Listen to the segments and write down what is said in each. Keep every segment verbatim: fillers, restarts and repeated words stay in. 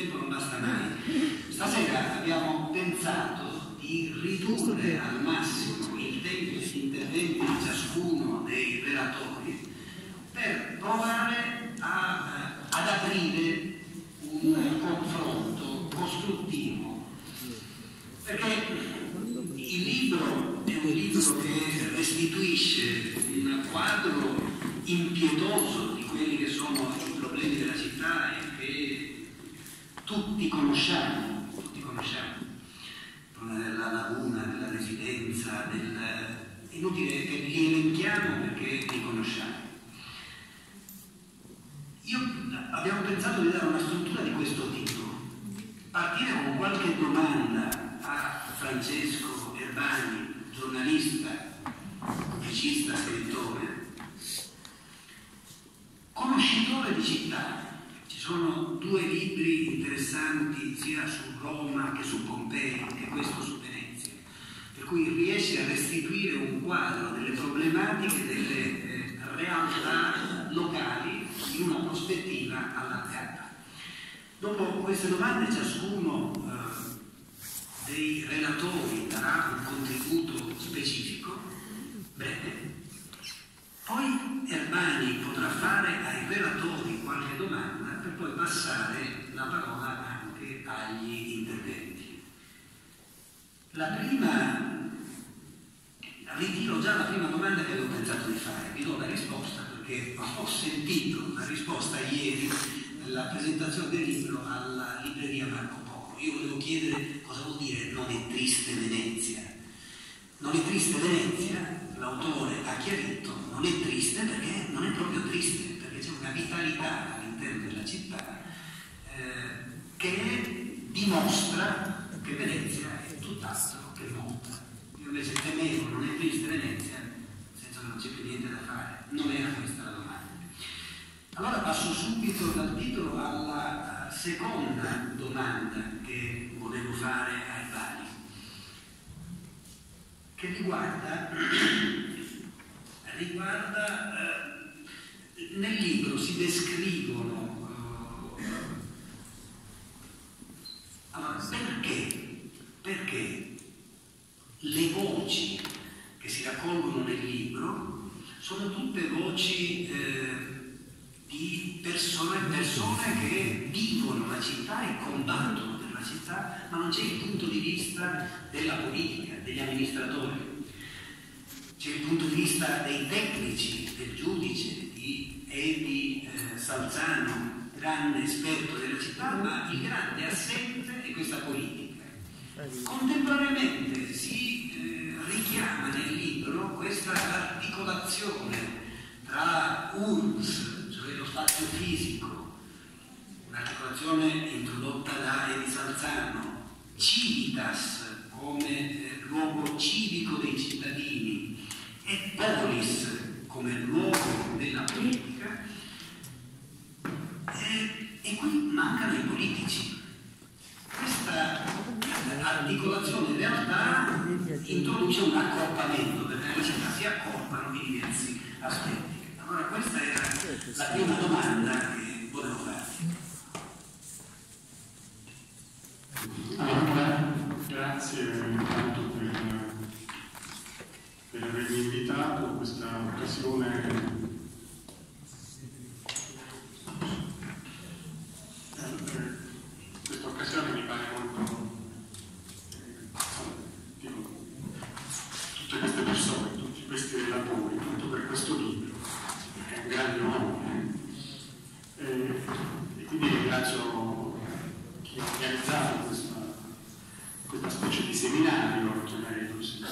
tempo non basta mai. Stasera abbiamo pensato di ridurre al massimo il tempo di intervento di ciascuno dei relatori per provare a, ad aprire un confronto costruttivo, perché il libro è un libro che restituisce un quadro impietoso di quelli che sono i problemi della città e che tutti conosciamo, tutti conosciamo. Il problema della laguna, della residenza, del... è inutile che li elenchiamo perché li conosciamo. Io abbiamo pensato di dare una struttura di questo tipo, partire con qualche domanda a Francesco Erbani, giornalista, pubblicista, scrittore, conoscitore di città. Ci sono due libri interessanti sia su Roma che su Pompei e questo su Venezia, per cui riesce a restituire un quadro delle problematiche delle eh, realtà locali in una prospettiva allargata. Dopo queste domande ciascuno eh, dei relatori darà un contributo specifico, breve. Poi Erbani potrà fare ai relatori qualche domanda per poi passare la parola anche agli interventi. La prima, ritiro già la prima domanda che avevo pensato di fare, vi do la risposta perché ho sentito la risposta ieri nella presentazione del libro alla libreria Marco Polo. Io volevo chiedere cosa vuol dire non è triste Venezia. Non è triste Venezia, l'autore ha chiarito, non è triste perché non è proprio triste, perché c'è una vitalità all'interno della città eh, che dimostra che Venezia è tutt'altro che molta. Io invece temevo, non è triste Venezia, nel senso che non c'è più niente da fare. Non era questa la domanda. Allora passo subito dal titolo alla seconda domanda che volevo fare ai vari, che riguarda, riguarda eh, nel libro si descrivono eh, allora, perché, perché le voci che si raccolgono nel libro sono tutte voci eh, di persone, persone che vivono la città e combattono per la città, ma non c'è il punto di vista della politica, degli amministratori. C'è il punto di vista dei tecnici, del giudice, di Evi eh, Salzano, grande esperto della città, ma il grande assente è questa politica. Contemporaneamente si eh, richiama nel libro questa articolazione tra U R S, cioè lo spazio fisico, un'articolazione introdotta da Evi Salzano, Civitas come eh, luogo civico dei cittadini, e polis come luogo della politica, e, e qui mancano i politici. Questa articolazione in realtà introduce un accorpamento, perché nella città si accorpano i diversi aspetti. Allora questa era la prima domanda che volevo farvi. Allora, grazie intanto per per avermi invitato a questa occasione eh, questa occasione mi pare molto eh, dico, tutte queste persone, tutti questi relatori, tutto per questo libro, che è un grande onore eh, e quindi ringrazio chi ha organizzato questa, questa specie di seminario, chiamerei così.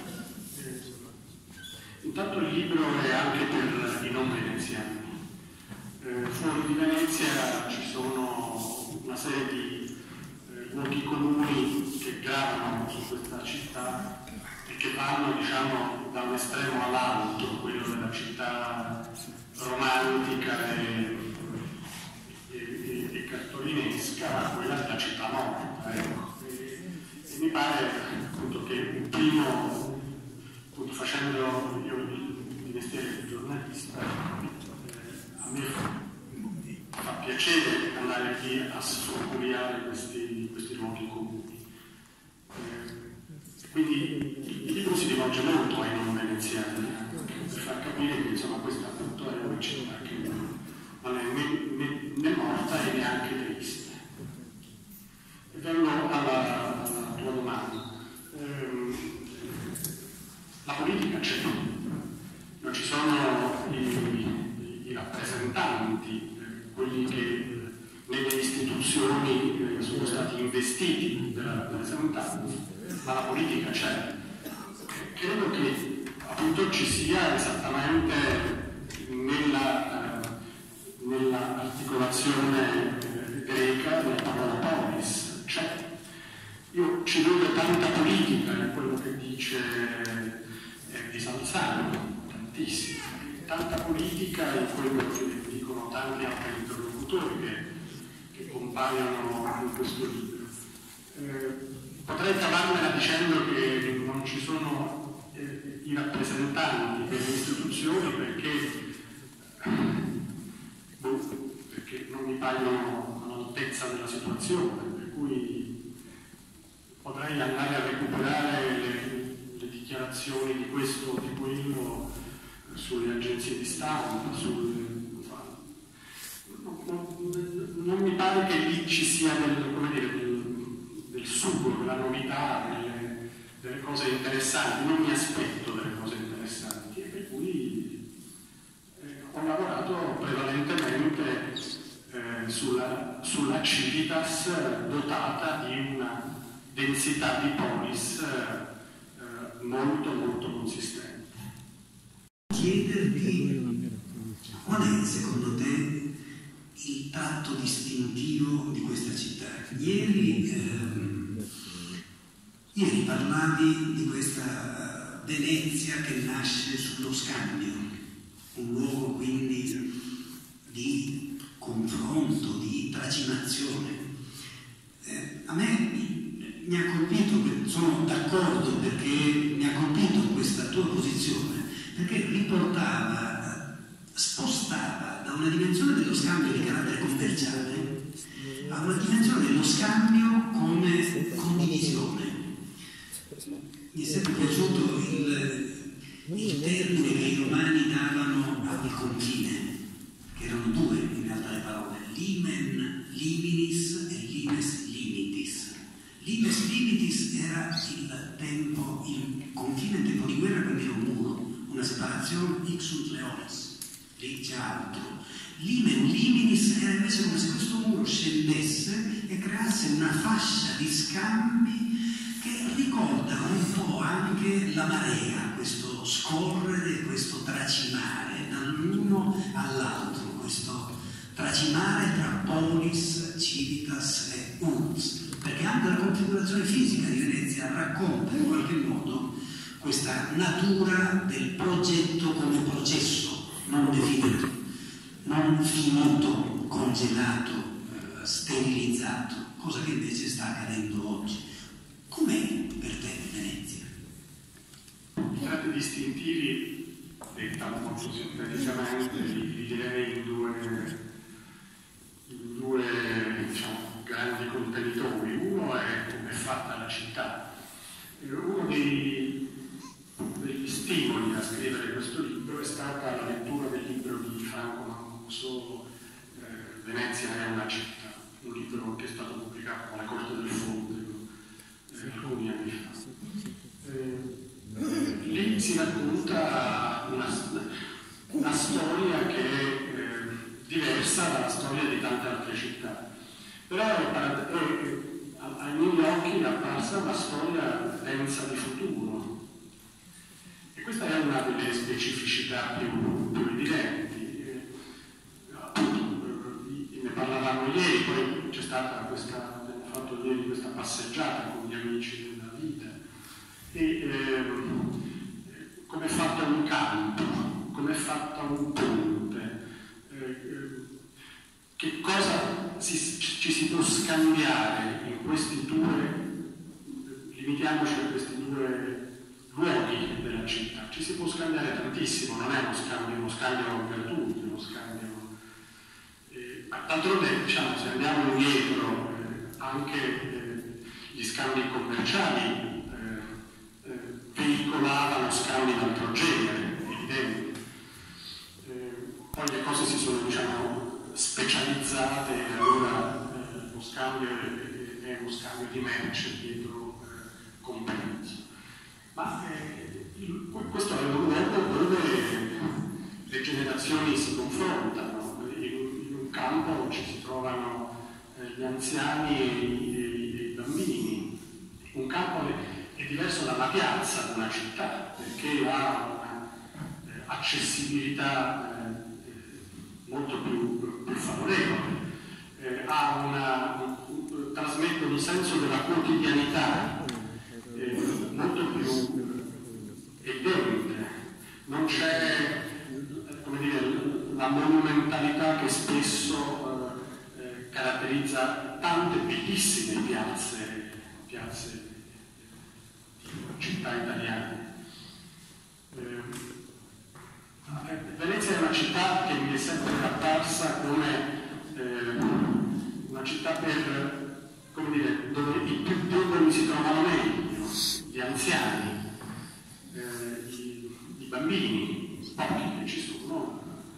Intanto il libro è anche per i non veneziani. Eh, fuori di Venezia ci sono una serie di eh, luoghi comuni che gravano su questa città e che vanno, diciamo, da un estremo all'altro, quello della città romantica e, e, e, e cartolinesca, a quella della città morta. Ecco. E, e mi pare appunto che un primo, appunto, facendo io il mestiere di giornalista, eh, a me fa piacere andare cercare di assorbire questi, questi luoghi comuni. Eh, quindi il libro si rivolge molto ai non veneziani, per far capire che insomma, questa appunto è una città che non è né, né, né morta e neanche triste. E vengo alla, alla tua domanda. Ehm, la politica c'è, non ci sono i, i, i rappresentanti, eh, quelli che nelle istituzioni eh, sono stati investiti della rappresentanza, ma la politica c'è. Credo che appunto ci sia esattamente nella, eh, nella articolazione eh, greca della parola polis, c'è. Io ci vedo tanta politica in quello che dice eh, di Salzano, tantissimo, tanta politica in quello che dicono tanti altri interlocutori che, che compaiono in questo libro. Eh, potrei cavarmela dicendo che non ci sono eh, i rappresentanti delle istituzioni perché, boh, perché non mi paiono all'altezza della situazione, per cui potrei andare a recuperare le, le dichiarazioni di questo o di quello sulle agenzie di stampa, sul, non, non mi pare che lì ci sia del, come dire, del, del sugo, della novità, delle, delle cose interessanti, non mi aspetto delle cose interessanti e per cui eh, ho lavorato prevalentemente eh, sulla, sulla Civitas dotata di una densità di polis eh, molto molto consistente. Chiederti qual è secondo te il tratto distintivo di questa città? Ieri, ehm, ieri parlavi di questa Venezia che nasce sullo scambio, un luogo quindi di confronto, di tracimazione. Eh, a me mi ha colpito, sono d'accordo perché mi ha colpito questa tua posizione, perché riportava, spostava da una dimensione dello scambio di carattere commerciale a una dimensione dello scambio come condivisione. Mi è sempre piaciuto il, il termine che i romani davano al confine, che erano due in realtà le parole, limen liminis e limes limitis. Limes limitis era il tempo, il confine in tempo di guerra, quindi era un muro, una separazione ixus leones, lì c'è altro. Limen liminis era invece come se questo muro scendesse e creasse una fascia di scambi che ricorda un po' anche la marea, questo scorrere, questo tracimare dall'uno all'altro, questo tracimare tra polis, civitas e urbs. Perché anche la configurazione fisica di Venezia racconta in qualche modo questa natura del progetto come processo non definito, non finito, congelato, eh, sterilizzato, cosa che invece sta accadendo oggi. Com'è per te Venezia? I tratti distintivi, dettano molto sinteticamente, li, li direi in due, in due diciamo, grandi contenitori. Uno è come è fatta la città. Uno dei, degli stimoli a scrivere questo libro è stata la lettura del libro di Franco Mancuso, eh, Venezia è una città, un libro che è stato pubblicato con la Corte del Fondego eh, alcuni anni fa. Eh, lì si racconta una, una storia che è eh, diversa dalla storia di tante altre città. Però è, è, ai miei occhi è apparsa una storia densa di futuro. E questa è una delle specificità più, più evidenti. E, appunto, ne parlavamo ieri, poi c'è stata questa, abbiamo fatto ieri questa passeggiata con gli amici della vita. E eh, come è fatto un campo, come è fatto un ponte, eh, che cosa si, ci si può scambiare in questi due, limitiamoci a questi due luoghi della città, ci si può scambiare tantissimo, non è uno scambio, uno scambio per tutti, uno scambio, eh, ma D'altronde, diciamo, se andiamo indietro, eh, anche eh, gli scambi commerciali eh, eh, veicolavano scambi d'altro genere, evidente. Eh, poi le cose si sono, diciamo, specializzate e allora eh, lo scambio è, è uno scambio di merce dietro eh, compenso. Ma eh, il, questo è un luogo dove le generazioni si confrontano. In un campo ci si trovano eh, gli anziani e i, e i bambini. Un campo è, è diverso da una piazza, da una città, perché ha una eh, accessibilità eh, molto più, più favorevole, eh, ha una, un, un, trasmette un senso della quotidianità eh, molto più evidente. Non c'è, come dire, la monumentalità che spesso eh, eh, caratterizza tante bellissime piazze, piazze di città italiane. Eh, Venezia è una città che mi è sempre apparsa come eh, una città per, come dire, dove i più deboli si trovano meglio, gli anziani, eh, i, i bambini, pochi che ci sono.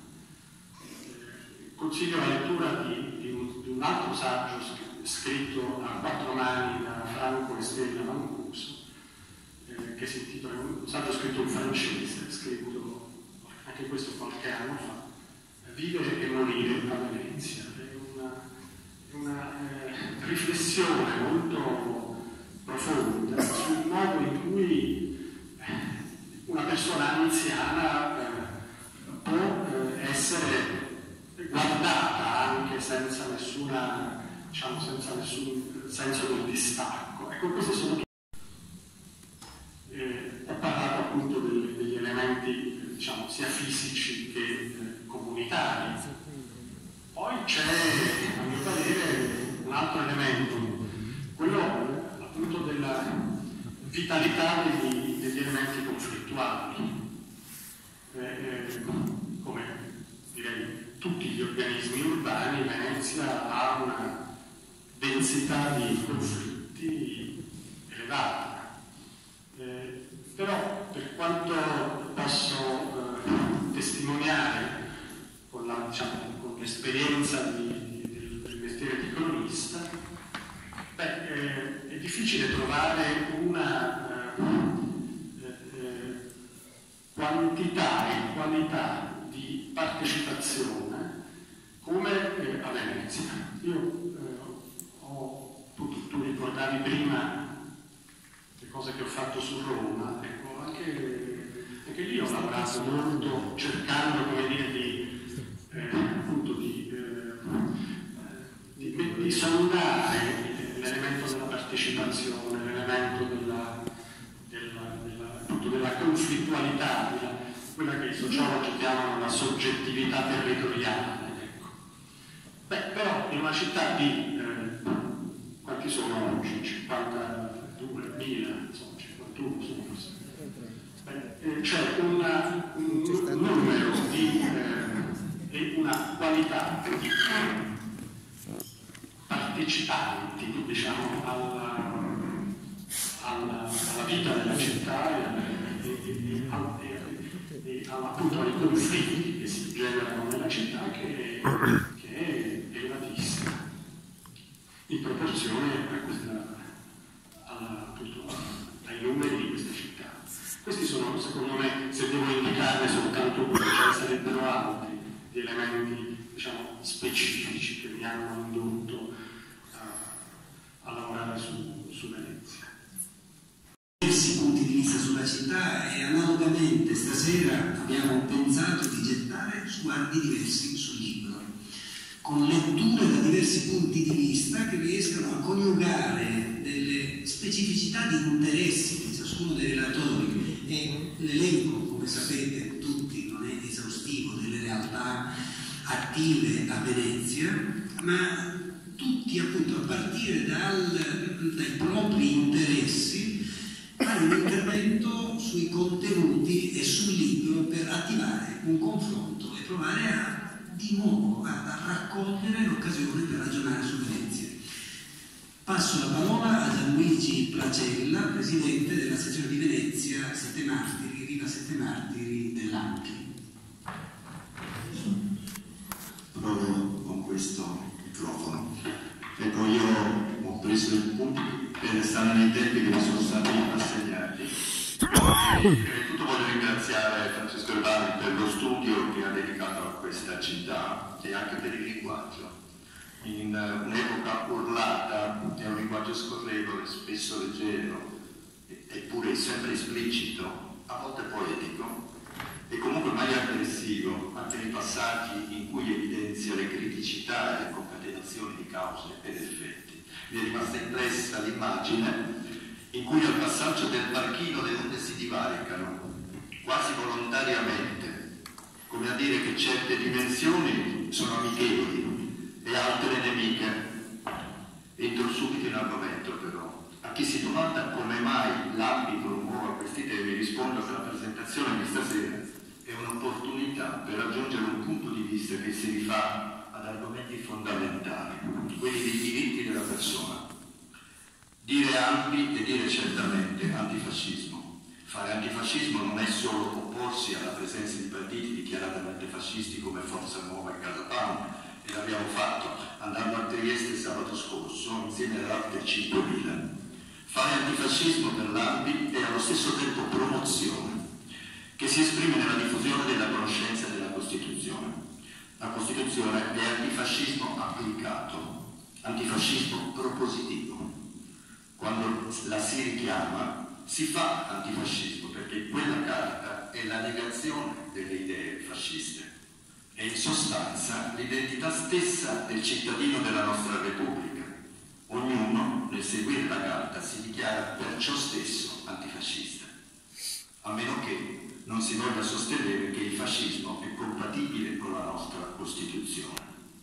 Consiglio la lettura di, di, un, di un altro saggio scritto a quattro mani da Franco e Stella Mancuso, eh, che si intitola, un saggio scritto in francese, scritto anche questo qualche anno fa, Vivere e morire a Venezia. È una, una eh, riflessione molto profonda sul modo in cui una persona anziana eh, può eh, essere guardata anche senza nessuna, diciamo, senza nessun senso del distacco. Ecco, questi sono eh, ho parlato appunto degli, degli elementi, eh, diciamo, sia fisici che eh, comunitari. Poi c'è, a mio parere, un altro elemento, quello appunto della vitalità degli, degli elementi conflittuali. Eh, eh, come direi tutti gli organismi urbani, Venezia ha una densità di conflitti elevata. Eh, però per quanto posso eh, testimoniare con, la, diciamo, con l'esperienza di, di, del mestiere di cronista, beh, eh, è difficile trovare una eh, eh, quantità e qualità di partecipazione come eh, a Venezia. Io eh, ho, tu, tu ricordavi prima le cose che ho fatto su Roma, ecco, anche, anche lì ho lavorato molto cercando, come dire, di, eh, appunto di, eh, di, di sondare l'elemento della partecipazione, l'elemento della, della, della, appunto della conflittualità, della, quella che i sociologi chiamano la soggettività territoriale. Ecco. Beh, però in una città di eh, quanti sono oggi? cinquantaduemila, insomma, cinquantuno sono forse. Beh, eh, c'è una, un, un numero di eh, e una qualità di partecipanti, diciamo, alla, alla, alla vita della città e, e, e, e, e appunto ai conflitti che si generano nella città, che, che è elevatissima in proporzione a questa, alla, appunto, ai numeri di questa città. Questi sono, secondo me, se devo indicarne soltanto uno, ce ne sarebbero altri di elementi, diciamo, specifici che mi hanno indotto a, a lavorare su, su Venezia. Diversi punti di vista sulla città, e analogamente stasera abbiamo pensato di gettare sguardi diversi sul libro, con letture da diversi punti di vista che riescano a coniugare delle specificità di interessi di ciascuno dei relatori. E l'elenco, come sapete tutti, non è esaustivo delle realtà attive a Venezia, ma tutti appunto a partire dal, dai propri interessi fare un intervento sui contenuti e sul libro per attivare un confronto e provare a di nuovo a, a raccogliere l'occasione per ragionare su Venezia. Passo la parola a Gianluigi Placella, presidente della sezione di Venezia Sette Martiri, Riva Sette Martiri dell'Anchi. Provo con questo microfono. Ecco, io ho preso il punto per stare nei tempi che mi sono stati assegnati. Prima di tutto voglio ringraziare Francesco Urbani per lo studio che ha dedicato a questa città e anche per il linguaggio. In un'epoca urlata è un linguaggio scorrevole, spesso leggero, eppure sempre esplicito, a volte poetico, e comunque mai aggressivo, anche nei passaggi in cui evidenzia le criticità e le concatenazioni di cause ed effetti. Mi è rimasta impressa l'immagine in cui al passaggio del barchino le onde si divaricano, quasi volontariamente, come a dire che certe dimensioni sono amichevoli e altre nemiche. Entro subito in argomento però. A chi si domanda come mai l'ambito non muova questi temi, rispondo che la presentazione di stasera è un'opportunità per raggiungere un punto di vista che si rifà ad argomenti fondamentali, quelli dei diritti della persona. Dire ampi e dire certamente antifascismo. Fare antifascismo non è solo opporsi alla presenza di partiti dichiaratamente fascisti come Forza Nuova e Casa Pound, e l'abbiamo fatto andando a Trieste sabato scorso insieme all'Arte cinquemila. Fare antifascismo per l'Ampi è allo stesso tempo promozione, che si esprime nella diffusione della conoscenza della Costituzione. La Costituzione è antifascismo applicato, antifascismo propositivo. Quando la si richiama si fa antifascismo perché quella carta è la negazione delle idee fasciste. È in sostanza l'identità stessa del cittadino della nostra Repubblica. Ognuno, nel seguire la carta, si dichiara perciò stesso antifascista, a meno che non si voglia sostenere che il fascismo è compatibile con la nostra Costituzione.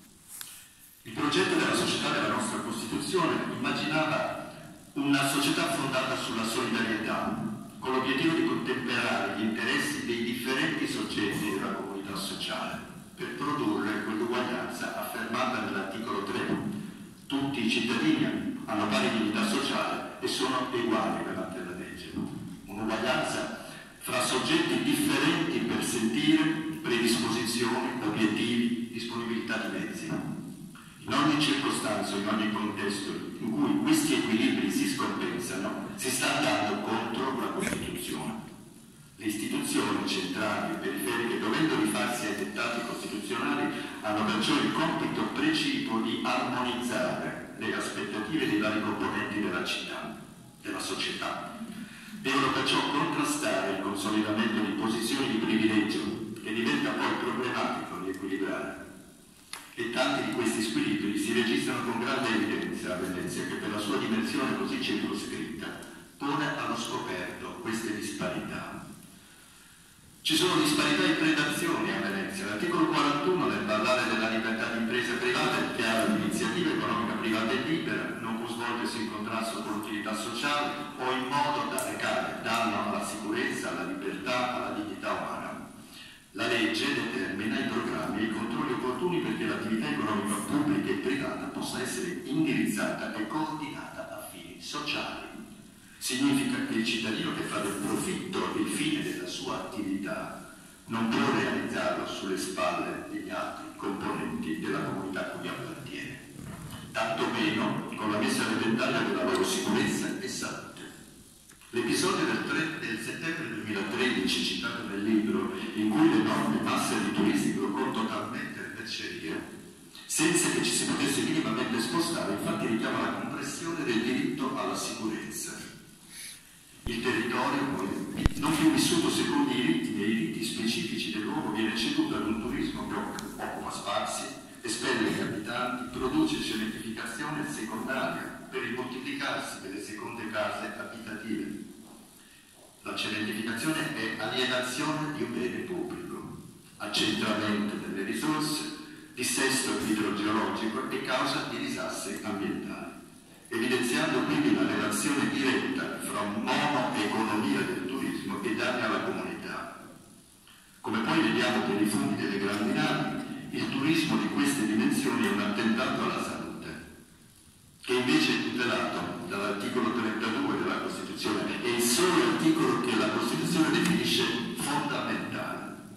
Il progetto della società della nostra Costituzione immaginava una società fondata sulla solidarietà, con l'obiettivo di contemperare gli interessi dei differenti soggetti della comunità sociale, per produrre quell'uguaglianza affermata nell'articolo tre. Tutti i cittadini hanno pari dignità sociale e sono uguali davanti alla legge. Un'uguaglianza fra soggetti differenti per sentire, predisposizioni, obiettivi, disponibilità di mezzi. In ogni circostanza, in ogni contesto in cui questi equilibri si scompensano, si sta andando contro la Costituzione. Le istituzioni centrali e periferiche, dovendo rifarsi ai dettati costituzionali, hanno perciò il compito precipuo di armonizzare le aspettative dei vari componenti della città, della società. Devono perciò contrastare il consolidamento di posizioni di privilegio, che diventa poi problematico riequilibrare. E tanti di questi squilibri si registrano con grande evidenza a Venezia, che per la sua dimensione così circoscritta pone allo scoperto queste disparità. Ci sono disparità e predazioni a Venezia. L'articolo quarantuno, nel parlare della libertà di impresa privata, dichiara l'iniziativa economica privata e libera non può svolgersi in contrasto con l'utilità sociale o in modo da recare danno alla sicurezza, alla libertà, alla dignità umana. La legge determina i programmi e i controlli opportuni perché l'attività economica pubblica e privata possa essere indirizzata e coordinata a fini sociali. Significa che il cittadino che fa del profitto il fine della sua attività non può realizzarlo sulle spalle degli altri componenti della comunità a cui appartiene, tanto meno con la messa a repentaglio della loro sicurezza e salute. L'episodio del, tre, del settembre duemilatredici, citato nel libro, in cui l'enorme massa di turisti bloccò totalmente le mercerie, senza che ci si potesse minimamente spostare, infatti richiama la compressione del diritto alla sicurezza. Il territorio, poi, non più vissuto secondo i ritmi e i riti specifici del luogo, viene ceduto ad un turismo che occupa spazi, espelle gli abitanti, produce cementificazione secondaria per il moltiplicarsi delle seconde case abitative. La cementificazione è alienazione di un bene pubblico, accentramento delle risorse, dissesto idrogeologico e causa di disastri ambientali, evidenziando quindi la relazione diretta fra monoeconomia del turismo e danni alla comunità. Come poi vediamo per i funghi delle grandi navi, il turismo di queste dimensioni è un attentato alla salute, che invece è tutelato dall'articolo trentadue della Costituzione, è il solo articolo che la Costituzione definisce fondamentale.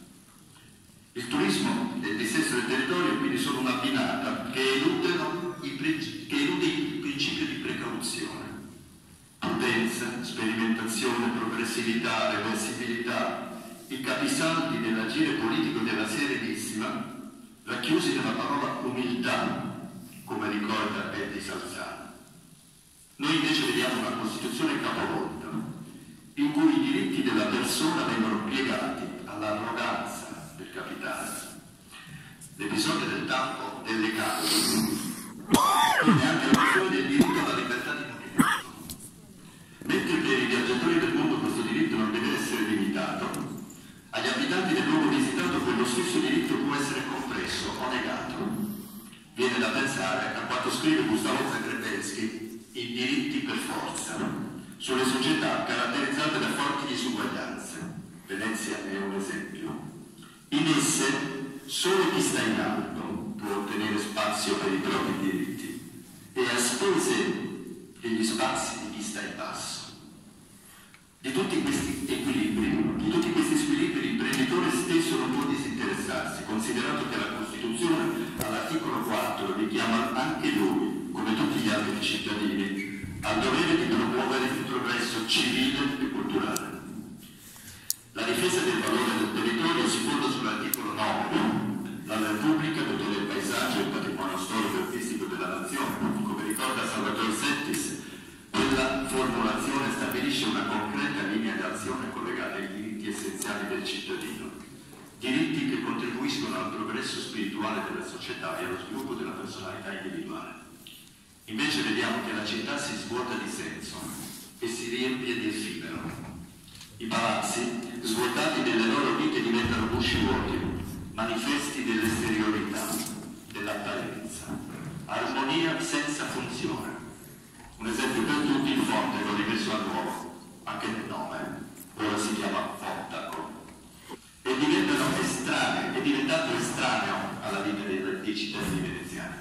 Il turismo e il dissesto del territorio quindi sono una binata che eludono i principi, che elude il principio di precauzione. Prudenza, sperimentazione, progressività, reversibilità, i capisaldi dell'agire politico della Serenissima, racchiusi nella parola umiltà, come ricorda Betty Salzano. Noi invece vediamo una Costituzione capovolta, in cui i diritti della persona vengono piegati all'arroganza del capitale. L'episodio del tampo delle case è anche la questione del diritto alla libertà di movimento. Mentre per i viaggiatori del mondo questo diritto non deve essere limitato, agli abitanti del luogo visitato quello stesso diritto può essere compresso o negato. Viene da pensare a quanto scrive Gustavo Zagrebelsky, i diritti per forza, sulle società caratterizzate da forti disuguaglianze. Venezia è un esempio. In esse solo chi sta in alto può ottenere spazio per i propri diritti e a spese degli spazi di chi sta in basso. Di tutti questi equilibri, di tutti questi squilibri, l'imprenditore stesso non può disinteressarsi, considerato che la Costituzione all'articolo quattro richiama anche lui, come tutti gli altri cittadini, al dovere di promuovere il progresso civile e culturale. La difesa del valore del territorio si fonda sull'articolo nove. La Repubblica tutela il paesaggio e il patrimonio storico e artistico della nazione. Come ricorda Salvatore Settis, quella formulazione stabilisce una concreta linea d'azione collegata ai diritti essenziali del cittadino, diritti che contribuiscono al progresso spirituale della società e allo sviluppo della personalità individuale. Invece vediamo che la città si svuota di senso e si riempie di effimero. I palazzi, svuotati delle loro vite, diventano gusci vuoti, manifesti dell'esteriorità, dell'apparenza, armonia senza funzione. Un esempio per tutti, il Fonte l'ho rimesso a nuovo, anche nel nome, ora si chiama Fontaco, e diventano estranei, è diventato estraneo alla vita dei, dei cittadini veneziani.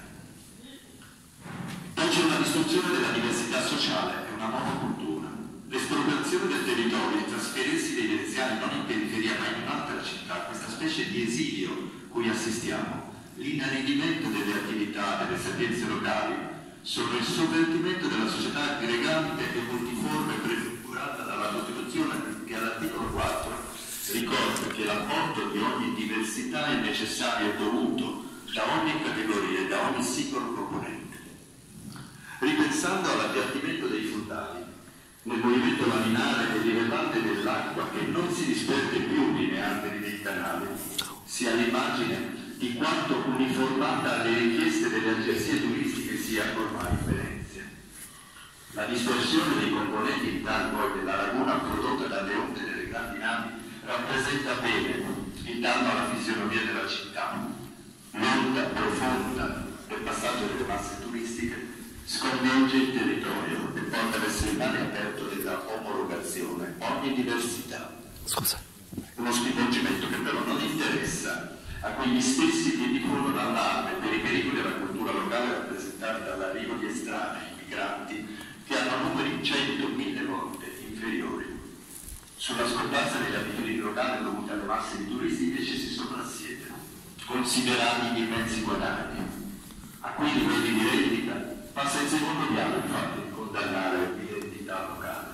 Poi c'è una distruzione della diversità sociale e una monocultura. L'espropriazione del territorio, il trasferirsi dei veneziani non in periferia ma in un'altra città, questa specie di esilio cui assistiamo, l'inaridimento delle attività, delle sapienze locali, sono il sovvertimento della società aggregante e multiforme prefigurata dalla Costituzione, che all'articolo quattro ricorda che l'apporto di ogni diversità è necessario e dovuto da ogni categoria e da ogni singolo componente. Ripensando all'appiattimento dei fondali, nel movimento laminare e livellante dell'acqua che non si disperde più nei meandri dei canali, si ha l'immagine di quanto uniformata alle richieste delle agenzie turistiche sia ormai Venezia. La dispersione dei componenti intanto poi della laguna prodotta dalle onde delle grandi navi rappresenta bene il danno alla fisionomia della città. L'onda profonda del passaggio delle masse turistiche sconvolge il territorio e porta verso il mare aperto della omologazione ogni diversità. Scusa. Uno sconvolgimento che però non interessa a quegli stessi che diffondono allarme per i pericoli della cultura locale rappresentati dall'arrivo di estranei, migranti, che hanno numeri cento, mille volte inferiori. Sulla scomparsa delle abitudini locali dovute alle masse di turisti invece si soprassiedono, considerati gli immensi guadagni, a cui i livelli di rendita passa in secondo piano, infatti, condannare l'identità locale.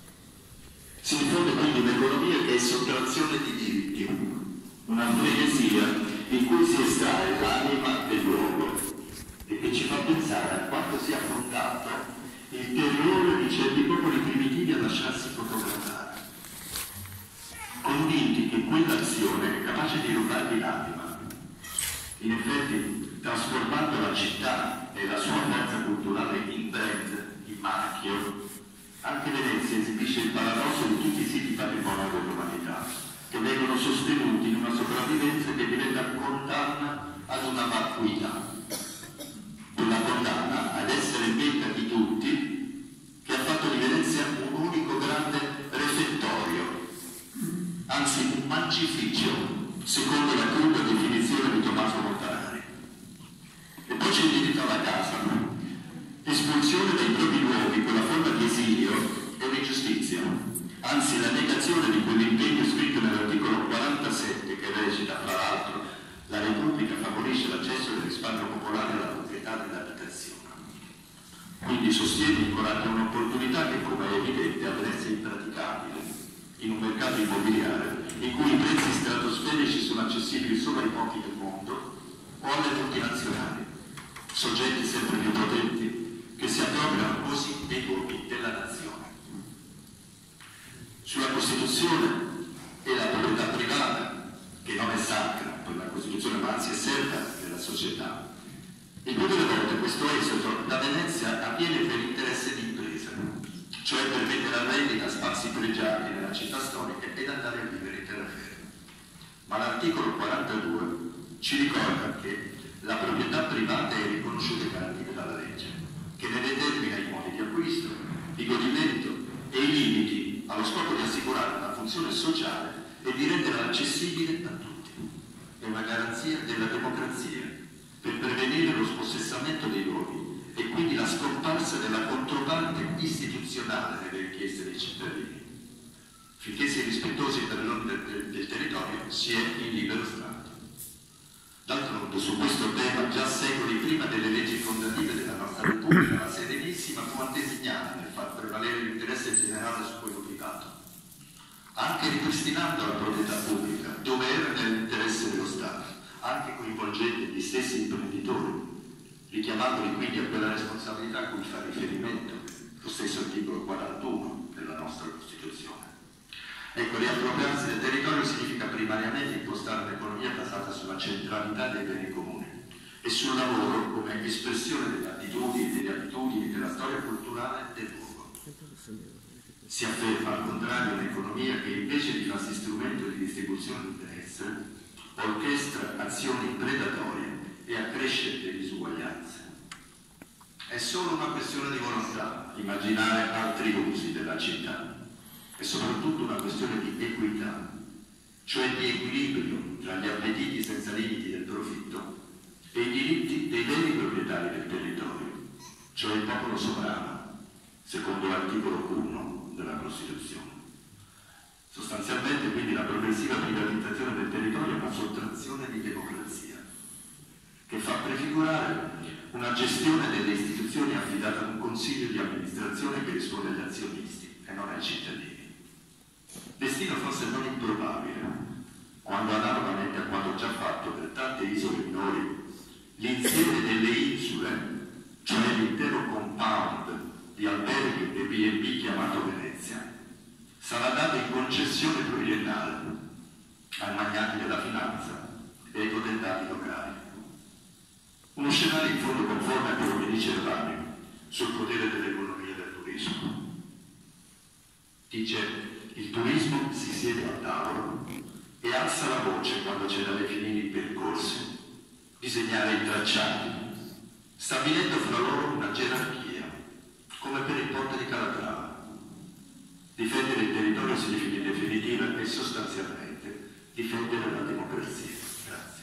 Si diffonde quindi un'economia che è sottrazione di diritti, una frenesia in cui si estrae l'anima del luogo e che ci fa pensare a quanto sia fondato il terrore di certi popoli primitivi a lasciarsi fotografare, convinti che quell'azione è capace di rubargli l'anima. In effetti, trasformando la città e la sua forza culturale in brand, in marchio, anche Venezia esibisce il paradosso di tutti i siti patrimonio dell'umanità, che vengono sostenuti in una sopravvivenza che diventa condanna ad una vacuità, una condanna ad essere vita di tutti, che ha fatto di Venezia un unico grande refettorio, anzi un mancificio, secondo la cruda definizione di Tommaso Montale. l'espulsione dei propri luoghi, quella forma di esilio, è un'ingiustizia, anzi la negazione di quell'impegno scritto nell'articolo quarantasette che recita, fra l'altro, la Repubblica favorisce l'accesso del risparmio popolare alla proprietà dell'abitazione. Quindi sostiene e incoraggia un'opportunità che, come è evidente, a Venezia è impraticabile, in un mercato immobiliare in cui i prezzi stratosferici sono accessibili solo ai pochi del mondo o alle multinazionali, soggetti sempre più potenti che si appropriano così dei luoghi della nazione. Sulla Costituzione e la proprietà privata, che non è sacra per la Costituzione ma anzi è serva della società, il più delle volte questo esodo da Venezia avviene per interesse di impresa, cioè per mettere a vendita spazi pregiati nella città storica ed andare a vivere in terraferma. Ma l'articolo quarantadue ci ricorda che la proprietà privata è riconosciuta e garantita dalla legge, che ne determina i modi di acquisto, di godimento e i limiti allo scopo di assicurare una funzione sociale e di renderla accessibile a tutti. È una garanzia della democrazia per prevenire lo spossessamento dei luoghi e quindi la scomparsa della controparte istituzionale nelle richieste dei cittadini. Finché si è rispettosi del, del, del territorio si è in libero stato. D'altronde su questo tema già secoli prima delle leggi fondative della nostra Repubblica la Serenissima fu antesignata nel far prevalere l'interesse generale su quello privato, anche ripristinando la proprietà pubblica dove era nell'interesse dello Stato, anche coinvolgendo gli stessi imprenditori, richiamandoli quindi a quella responsabilità a cui fa riferimento lo stesso articolo quarantuno della nostra Costituzione. Ecco, riappropriarsi del territorio significa primariamente impostare un'economia basata sulla centralità dei beni comuni e sul lavoro come espressione delle attitudini e delle abitudini della storia culturale del luogo. Si afferma al contrario un'economia che invece di farsi strumento di distribuzione di benessere orchestra azioni predatorie e accresce le disuguaglianze. È solo una questione di volontà immaginare altri usi della città. È soprattutto una questione di equità, cioè di equilibrio tra gli appetiti senza limiti del profitto e i diritti dei veri proprietari del territorio, cioè il popolo sovrano, secondo l'articolo uno della Costituzione. Sostanzialmente quindi la progressiva privatizzazione del territorio è una sottrazione di democrazia, che fa prefigurare una gestione delle istituzioni affidata ad un consiglio di amministrazione che risponde agli azionisti e non ai cittadini. Destino forse non improbabile, quando analogamente a quanto già fatto per tante isole minori, l'insieme delle insule, cioè l'intero compound di alberghi e B and B chiamato Venezia, sarà dato in concessione pluriennale ai magnati della finanza e ai potentati locali. Uno scenario in fondo conforme a quello che dice Errani sul potere dell'economia del turismo. Dice: il turismo si siede al tavolo e alza la voce quando c'è da definire i percorsi, disegnare i tracciati, stabilendo fra loro una gerarchia, come per il ponte di Calatrava. Difendere il territorio significa in definitiva e sostanzialmente difendere la democrazia. Grazie.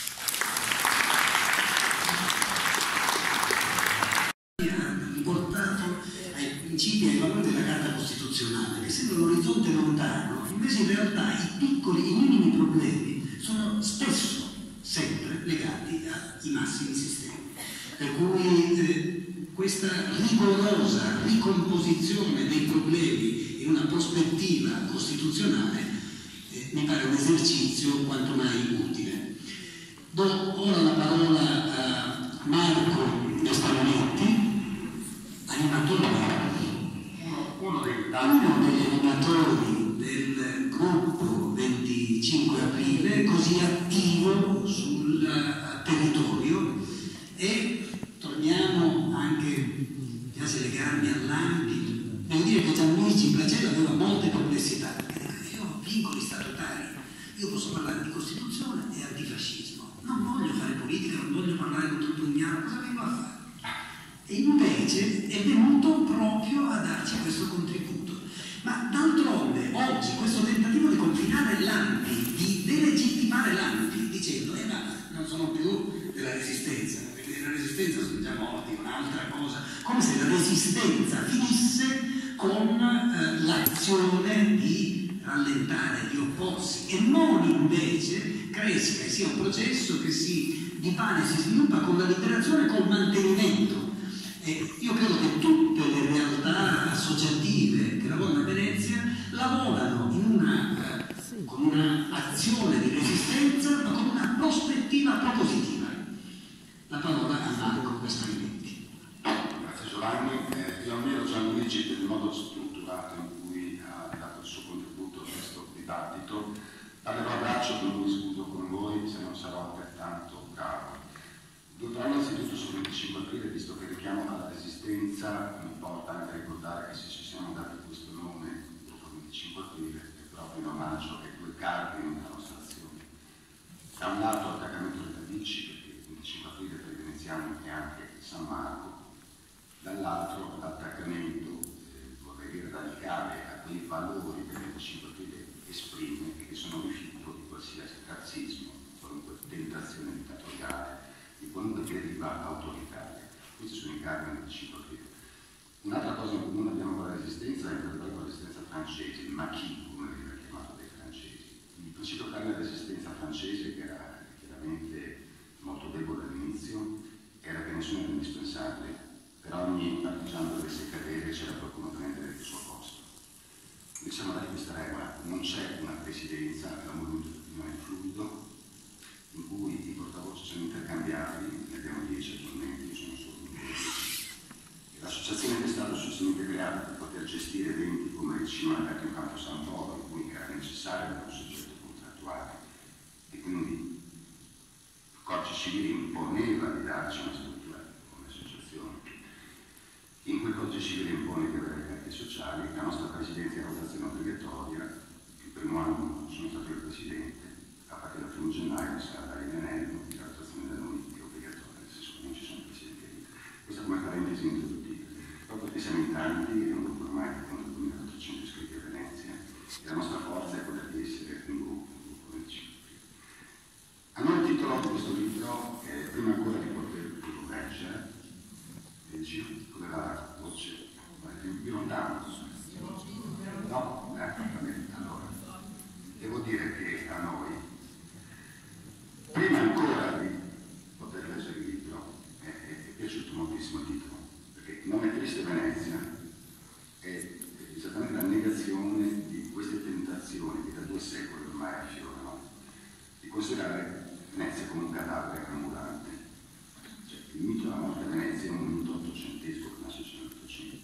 Portato ai principi e ai valori della Carta Costituzionale, che sembra un orizzonte lontano, invece in realtà i piccoli, i minimi problemi sono spesso, sempre, legati ai massimi sistemi. Per cui eh, questa rigorosa ricomposizione dei problemi in una prospettiva costituzionale eh, mi pare un esercizio quanto mai utile. Do ora la parola a Marco Stanonetti, animatore, uno dei uno degli animatori del gruppo venticinque aprile, così attivo sul territorio, e torniamo anche, mi piace legarmi all'ambito. Devo dire che Gianluigi Placella aveva molte complessità. Io ho vincoli statutari, io posso parlare di Costituzione e antifascismo, non voglio fare politica, non voglio parlare con tutto un piano, cosa vengo a fare? E invece è venuto proprio a darci questo contributo. Ma d'altronde oggi questo tentativo di confinare l'A N P I, di delegittimare l'A N P I, dicendo eh ma non sono più della Resistenza, perché la resistenza sono già morti, un'altra cosa, come se la resistenza finisse con eh, l'azione di rallentare, di opporsi, e non invece cresca e sia un processo che si divane, si sviluppa con la liberazione e col mantenimento. E io credo che tutte le realtà associative che lavorano a Venezia lavorano in una, eh, con un'azione di resistenza, ma con una prospettiva propositiva. La parola a Marco Castelletti. Grazie Giovanni. Eh, io ammiro Gianluigi per il modo strutturato in cui ha dato il suo contributo a questo dibattito. Dalle abbraccio con lui, scudo con voi, se non sarò altrettanto bravo. Due parole anzitutto sul venticinque aprile, visto che richiamo alla resistenza, mi porta anche a ricordare che se ci siamo dati questo nome, dopo il venticinque aprile, è proprio in omaggio ai due cardini della nostra azione. Da un lato l'attaccamento alle radici, perché il venticinque aprile per i veneziani è anche San Marco, dall'altro l'attaccamento, eh, vorrei dire radicale, a quei valori che il venticinque aprile esprime e che sono rifiuto di qualsiasi razzismo, qualunque tentazione dittatoriale, di qualunque deriva autoritaria. Questi sono i cardini del venticinque aprile. Un'altra cosa in comune abbiamo con la resistenza è la resistenza francese, il maquis, come veniva chiamato dai francesi. Il principio cardine della resistenza francese, che era chiaramente molto debole all'inizio, era che nessuno era indispensabile. Per ogni partigiano dovesse cadere c'era qualcuno a prendere il suo posto. Noi siamo dati questa regola, non c'è una presidenza, la movimento non è fluido, in cui i portavoce sono intercambiabili, ne abbiamo dieci attualmente, io sono solo uno. L'associazione che è stata successivamente creata per poter gestire eventi come il cinema aperto in Campo San Polo, in cui era necessario avere un soggetto contrattuale, e quindi il codice civile imponeva di darci una struttura come associazione. In quel codice civile impone di avere carte sociali, la nostra presidenza è a rotazione obbligatoria, il primo anno sono stato il presidente, a partire dal primo gennaio sarà Dario Nenello, la rotazione da noi è obbligatoria, nel senso che non ci sono presidenti. Questa come parentesi introduttiva. Proprio perché siamo in tanti, è un gruppo ormai che conta duemilaquattrocento iscritti a Venezia, e la nostra forza è quella di essere un gruppo, un gruppo venticinque. A noi il titolo di questo libro è, prima ancora di poterlo leggere, leggi, con la voce, più lontano. No? Eh, allora, devo dire che a noi, prima ancora di poter leggere il libro, è, è, è piaciuto moltissimo il titolo, perché il nome Triste Venezia è esattamente la negazione di queste tentazioni che da due secoli ormai affiorano, di considerare Venezia come un cadavere ambulante. Cioè, il mito della morte a Venezia è un mito ottocentesco che nasce nel Ottocento.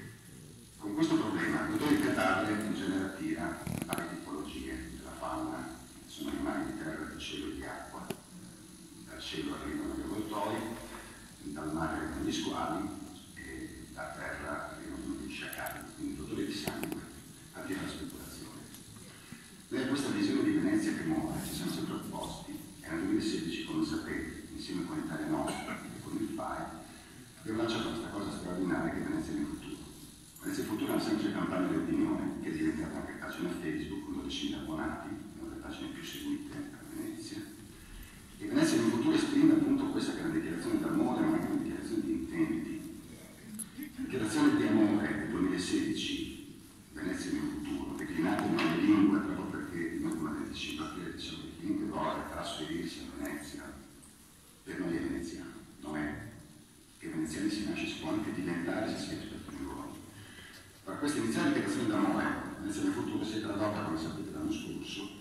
Con questo problema, l'odore di cadavere in genere attira varie tipologie della fauna, sono animali di terra, di cielo e di acqua. Dal cielo arrivano gli avvoltoi, dal mare arrivano gli squali e da terra arrivano gli sciacalli, quindi l'odore di sangue attira la speculazione. Noi a questa visione di Venezia che muore ci siamo sempre opposti e nel duemilasedici, come sapete, insieme con Italia Nostra e con il F A I, abbiamo lanciato questa cosa straordinaria che è Venezia nel futuro. Venezia nel futuro è una semplice campagna di opinione che è diventata anche pagina Facebook con dodicimila abbonati, una delle pagine più seguite a Venezia. E Venezia nel futuro esprime appunto questa che è una dichiarazione d'amore, ma anche una dichiarazione di intenti. La dichiarazione di amore del duemilasedici, Venezia nel futuro, declinata in varie lingue, proprio perché noi come venticinque aprile diciamo che chiunque voglia trasferirsi a Venezia, per noi è veneziano, non è che veneziani si nasce, si può anche diventare se si è rispetto ai luoghi. Per questa iniziale dichiarazione d'amore, Venezia nel futuro si è tradotta, come sapete, l'anno scorso,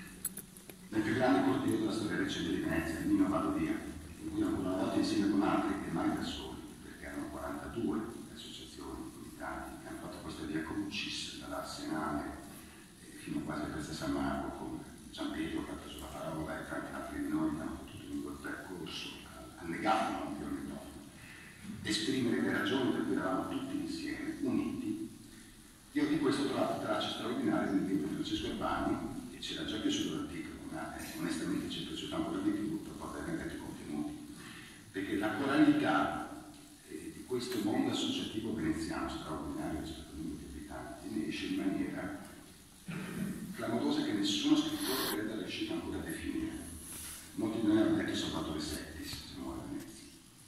nel più grande corteo della storia recente di Venezia, il Nino Vado Via, in cui ancora una volta insieme con altri e mai da soli, perché erano quarantadue le associazioni, comitati, che hanno fatto questa via crucis dall'Arsenale eh, fino quasi a Piazza San Marco, con Giampietro che ha preso la parola e tanti altri di noi che hanno potuto lungo il percorso, annegato non più il microfono, esprimere le ragioni per cui eravamo tutti insieme, uniti. Io di questo ho trovato tracce straordinarie nel libro di Francesco Urbani, che c'era già piaciuto l'articolo, ma eh, onestamente ci è piaciuto ancora di più per poter vedere i contenuti, perché la coralità eh, di questo mondo associativo veneziano straordinario rispetto ai minuti abitanti ne esce in maniera eh, clamorosa che nessuno scrittore credo è riuscito ancora a definire. Molti di noi hanno detto soltanto le Settis, se muore a Venezia.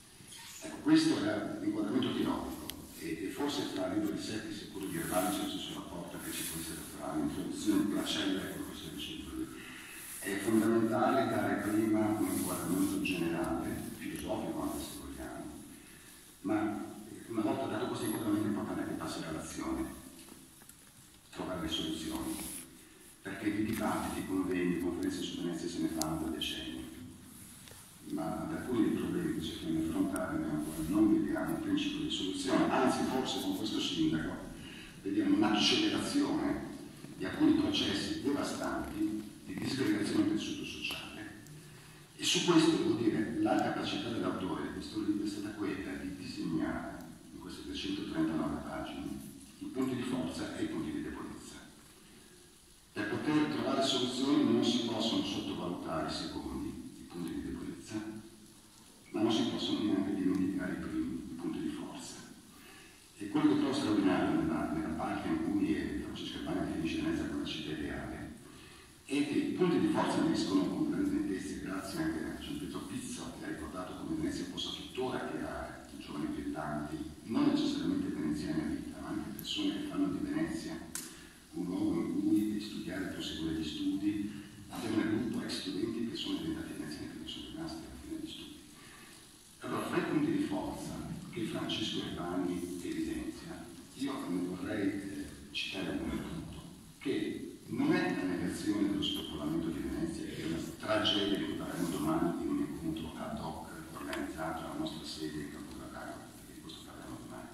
questo era l'inquadramento teorico e, e forse tra libro di sé che sicuro di Ervani c'è stesso rapporto che ci può essere tra l'introduzione di Placella e quello che si è dicendo lui. È fondamentale dare prima un inquadramento generale, filosofico anche se vogliamo, ma una volta dato questo inquadramento è importante che passi all'azione, trovare le soluzioni, perché di dibattiti, convegni, conferenze su Venezia se ne fanno da decenni, ma ad alcuni dei problemi che cerchiamo di affrontare noi ancora non vediamo un principio di soluzione, anzi forse con questo sindaco vediamo un'accelerazione di alcuni processi devastanti di disgregazione del tessuto sociale. E su questo devo dire la capacità dell'autore di questo libro è stata quella di disegnare in queste trecentotrentanove pagine i punti di forza e i punti di debolezza. Per poter trovare soluzioni non si possono sottovalutare i secondi, i punti di debolezza, ma non si possono neanche dimenticare i primi, i punti di forza. E quello che trovo straordinario nella, nella parte in cui Francesco Ervani finisce Venezia con la città ideale è che i punti di forza ne escono con grande nettezza, grazie anche a Gianpietro Pizzo, che ha ricordato come Venezia possa tuttora creare giovani brillanti, non necessariamente veneziani a vita, ma anche persone che fanno di Venezia un luogo in cui studiare, proseguire gli studi. Abbiamo un gruppo ex studenti che sono diventati veneziani che non sono rimasti alla fine degli studi. Allora, fra i punti di forza che Francesco Ervani evidenzia, io ne vorrei eh, citare un punto, che non è la negazione dello spopolamento di Venezia, che è una tragedia di cui parleremo domani in un incontro ad hoc organizzato alla nostra sede in Campo d'Agrano, perché di questo parleremo domani.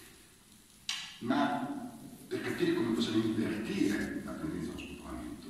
Ma per capire come possiamo invertire la tendenza allo spopolamento,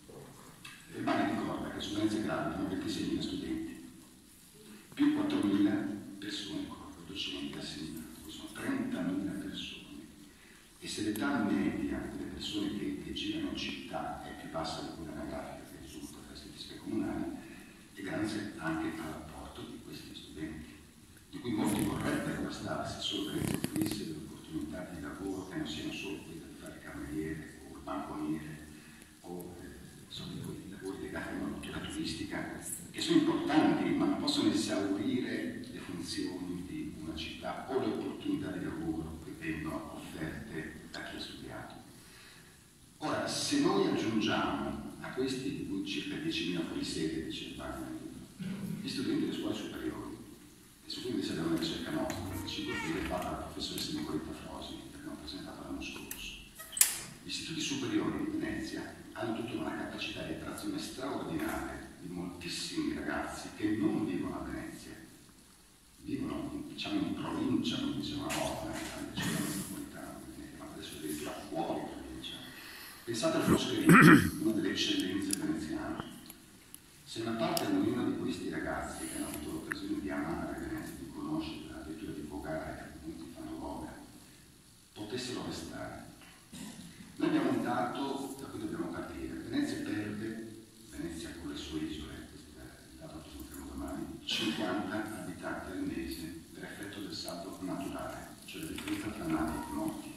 Ervani ricorda che su Venezia gravitano ventiseimila studenti, più quattromila persone, docenti assegnati, sono trentamila persone. E se l'età media delle persone che, che girano in città è più bassa di quella anagrafica che risulta dalle statistiche comunali, è grazie anche all'apporto di questi studenti, di cui molti vorrebbero restare se solo Venezia offrisse delle opportunità di lavoro che non siano solo quelle di fare cameriere o banconiere o eh, insomma, quei lavori legati alla cultura turistica, che sono importanti ma non possono esaurire le funzioni di una città o le opportunità di lavoro che vengono offerte da chi ha studiato. Ora, se noi aggiungiamo a questi di cui circa diecimila fuori sede, dice gli studenti delle scuole superiori, e su cui invece abbiamo una ricerca nostra, il ciclo che è fatta dalla professoressa Nicoletta Frosi, che abbiamo presentato l'anno scorso. Gli istituti superiori di Venezia hanno tutta una capacità di attrazione straordinaria di moltissimi ragazzi che non vivono a Venezia, vivono in, diciamo in provincia, come diceva una volta, nella città metropolitana, ma adesso addirittura fuori provincia. Pensate al Foscherino, una delle eccellenze veneziane. Se una parte almeno di questi ragazzi che hanno avuto l'occasione di amare Venezia, di conoscerla, addirittura di vogare, che appunto fanno voga, potessero restare. Noi abbiamo un dato da cui dobbiamo partire. Venezia perde, Venezia con le sue isole, questo è il dato che sentiremo domani, cinquanta abitanti al mese per effetto del saldo naturale, cioè la differenza tra nati e morti.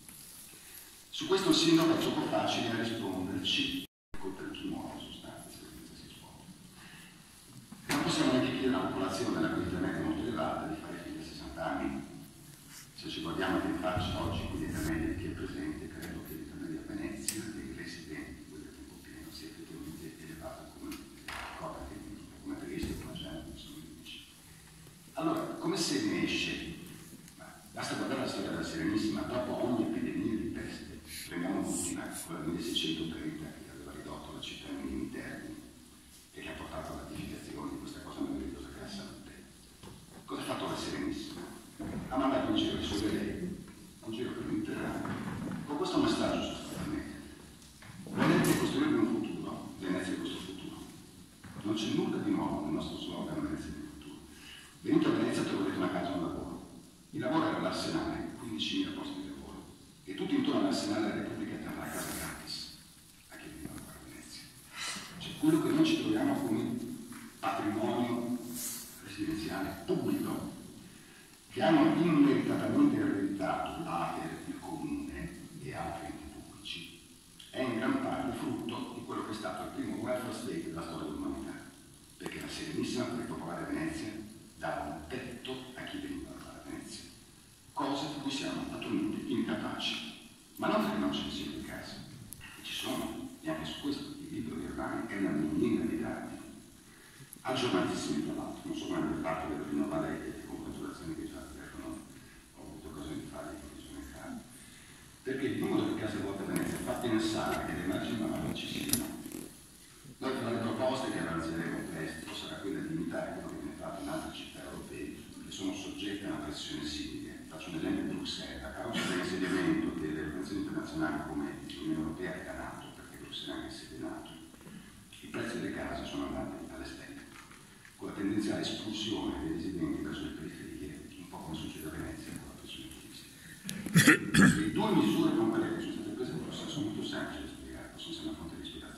Su questo il sindaco è troppo facile a risponderci per chi muore in sostanza, se si svuota. Non possiamo neanche chiedere alla popolazione, la cui età è molto elevata, di fare figli a sessanta anni. Se ci guardiamo in faccia oggi con l'età media di chi è presente, credo che l'età media a Venezia dei residenti, quelli a tempo pieno, sia effettivamente elevata come ricorda che come tedeschi, come gente, sono unici. Allora, come se ne esce? Basta guardare la storia della Serenissima, dopo ogni epidemia di peste, prendiamo l'ultima, quella del milleseicentotrenta, che aveva ridotto la città ai minimi termini e che ha portato alla ratificazione di questa cosa meravigliosa che è la salute. Cosa ha fatto la Serenissima? Ha mandato in giro i suoi veleni, in giro per l'Interno, con questo messaggio sostanzialmente. Volete costruire un futuro? Venezia è questo futuro. Non c'è nulla di nuovo nel nostro slogan Venezia è il futuro. Venuto a Venezia troverete una casa e un lavoro. Il lavoro era l'Arsenale, quindicimila posti di lavoro, e tutto intorno all'Arsenale della Repubblica terra la casa gratis a chi veniva a lavorare a Venezia. Cioè quello che noi ci troviamo come patrimonio residenziale pubblico, che hanno immeritatamente ereditato l'A T E R, il Comune e altri enti pubblici, è in gran parte frutto di quello che è stato il primo welfare state della storia dell'umanità, perché la Serenissima per ripopolare Venezia dava un tetto a chi veniva a tutti incapaci, ma non perché non ce ne siano in casa, ci sono, e anche su questo il libro di Urbani è una miniera di dati, aggiornatissimi tra l'altro, non so come avete fatto per rinnovare le congratulazioni che già al telefono ho avuto occasione di fare in commissione in casa, perché il numero di case vuote a Venezia fa pensare che le margini manovre ci siano. Noi tra le proposte che avanzeremo presto sarà quella di imitare quello che viene fatto in altre città europee che sono soggette a una pressione simile. Faccio un esempio: Bruxelles, a causa dell'insediamento delle relazioni internazionali come l'Unione Europea che è nato, perché Bruxelles è anche sede NATO, i prezzi delle case sono andati alle stelle, con la tendenziale espulsione dei residenti verso le periferie, un po' come succede a Venezia con la pressione turistica. Le due misure concrete che sono state prese in Bruxelles sono molto semplici da spiegare, possono essere una fonte di ispirazione.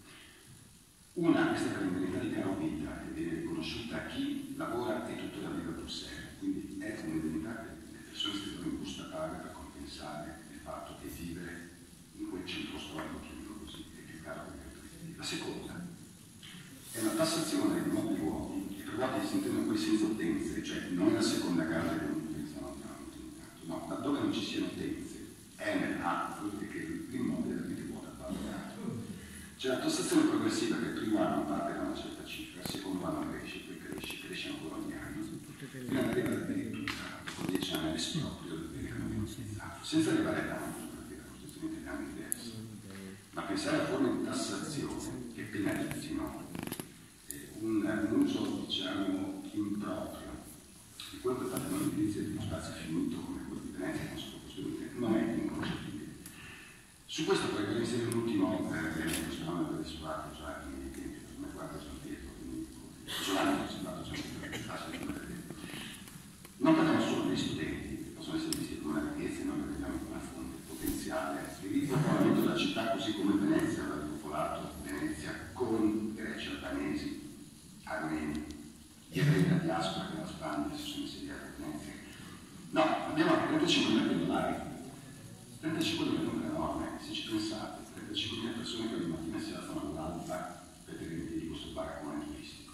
Una, questa è l'indennità di caro vita, che viene riconosciuta a chi lavora e tuttora vive a Bruxelles, quindi è un'indennità che le persone si devono in busta paga per compensare il fatto che vivere in quel centro storico, chiamiamolo così, è più caro che per tutti. La seconda è una tassazione degli immobili vuoti, che per vuoti si intendono quelli senza utenze, cioè non la seconda casa che non utilizzano, no, laddove non ci siano utenze, Enel ha, vuol dire che l'immobile è veramente vuoto a valore. C'è una tassazione progressiva che il primo anno parte da una certa cifra, il secondo anno cresce, poi cresce, cresce ancora ogni anno, fino ad arrivare addirittura, dopo dieci anni, all'esproprio del bene che non viene utilizzato, senza arrivare a tanto, perché la Costituzione italiana è diversa. Ma pensare a forme di tassazione che penalizzino eh, un, un uso, diciamo, improprio di quanto è fatto l'edilizia di uno spazio finito come quello di Venezia, che non si può costruire, non è inconcepibile. Su questo vorrei inserire un ultimo elemento, questo nome l'avete suonato già in miei tempi, per me guarda Gian Pietro, quindi Solano si è fatto Gian Pietro, non parliamo solo degli studenti, che possono essere visti come una ricchezza e noi li vediamo come una fonte potenziale di ripopolamento della città, così come Venezia aveva ripopolato Venezia con greci, albanesi, armeni, gli ebrei della diaspora che dalla Spagna si sono insediati a Venezia. No, abbiamo anche trentacinquemila pendolari, trentacinquemila non è enorme, se ci pensate, trentacinquemila persone che ogni mattina si alzano all'alba per tenere in piedi questo baraccone turistico.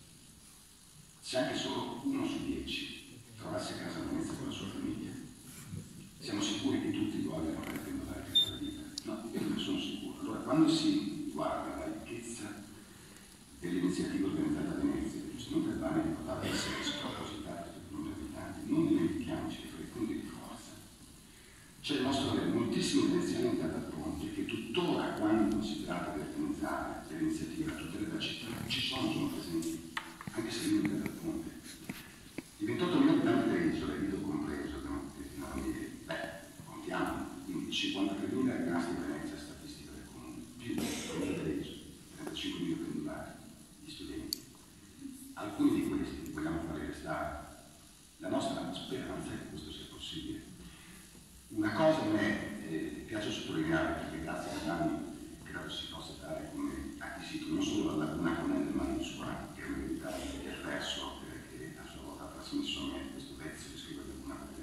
Se anche solo uno su dieci trovasse a casa a Venezia con la sua famiglia, siamo sicuri che tutti vogliono avere pendolari per la vita? No, io non ne sono sicuro. Allora, quando si guarda la ricchezza dell'iniziativa organizzata a Venezia, giustamente il Bani ricordava essere spropositata per il numero di abitanti, non dimentichiamoci che per i punti di forza c'è il nostro avere moltissimi veneziani in casa al ponte che tuttora, quando si tratta di organizzare l'iniziativa a tutte le città, ci sono, sono presenti, anche se io non vedo al ponte. I ventottomila abitanti delle isole, Lido compreso, beh, contiamo, quindi cinquantatremila rimasti in Venezia, statistica del comune, più delle isole, trentacinquemila pendolari, gli studenti. Alcuni di questi vogliamo fare restare. La nostra speranza è che questo sia possibile. Una cosa a me eh, piace sottolineare, perché grazie a Gianni credo si possa dare come acquisito non solo la laguna come nel Manusura, che è un'unità che ha perso, eh, che a sua volta ha trasmesso a me questo pezzo che scrive la laguna come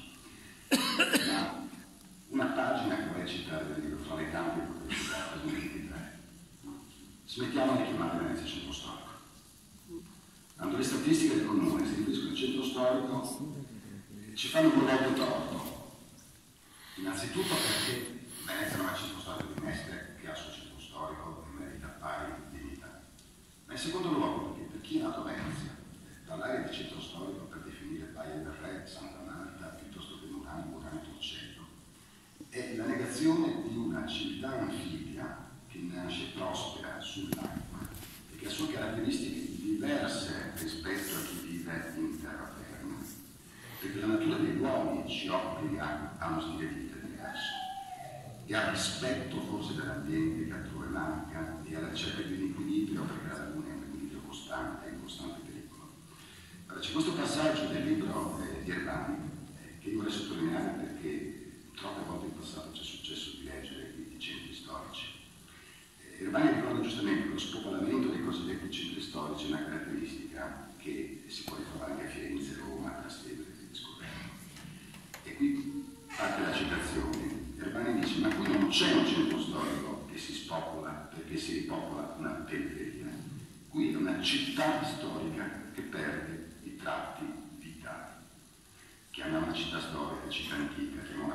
nel Manusura, ma una pagina che vorrei citare del libro fra le tante che potrei citare, pagina ventitré. Smettiamo di chiamare Venezia centro storico. Quando le statistiche del comune si riferiscono al centro storico ci fanno un modello torto. Innanzitutto perché Venezia non è il centro storico di Mestre, che ha il suo centro storico e merita pari dignità. Ma in secondo luogo perché per chi è nato a Venezia, parlare di centro storico per definire Baia del Re, Santa Marta, piuttosto che Murano, Murano e Torcello, è la negazione di una civiltà anfibia che nasce prospera sull'acqua e che ha sue caratteristiche diverse rispetto a chi vive in terraferma, perché la natura dei luoghi ci obbliga a uno stile di vita diverso e al rispetto forse dell'ambiente che altrove manca e alla ricerca di un equilibrio, perché la laguna è un equilibrio costante e in costante pericolo. Allora, c'è questo passaggio del libro eh, di Urbani eh, che io vorrei sottolineare perché troppe volte in passato ci è successo di leggere i centri storici. Urbani ricorda giustamente che lo spopolamento dei cosiddetti centri storici è una caratteristica che si può ritrovare anche a Firenze, Roma, Trastevere e discorrendo. E qui parte la citazione. Urbani dice: ma qui non c'è un centro storico che si spopola perché si ripopola una periferia. Qui è una città storica che perde i tratti vitali. Chiamiamo una città storica, città antica, chiamiamo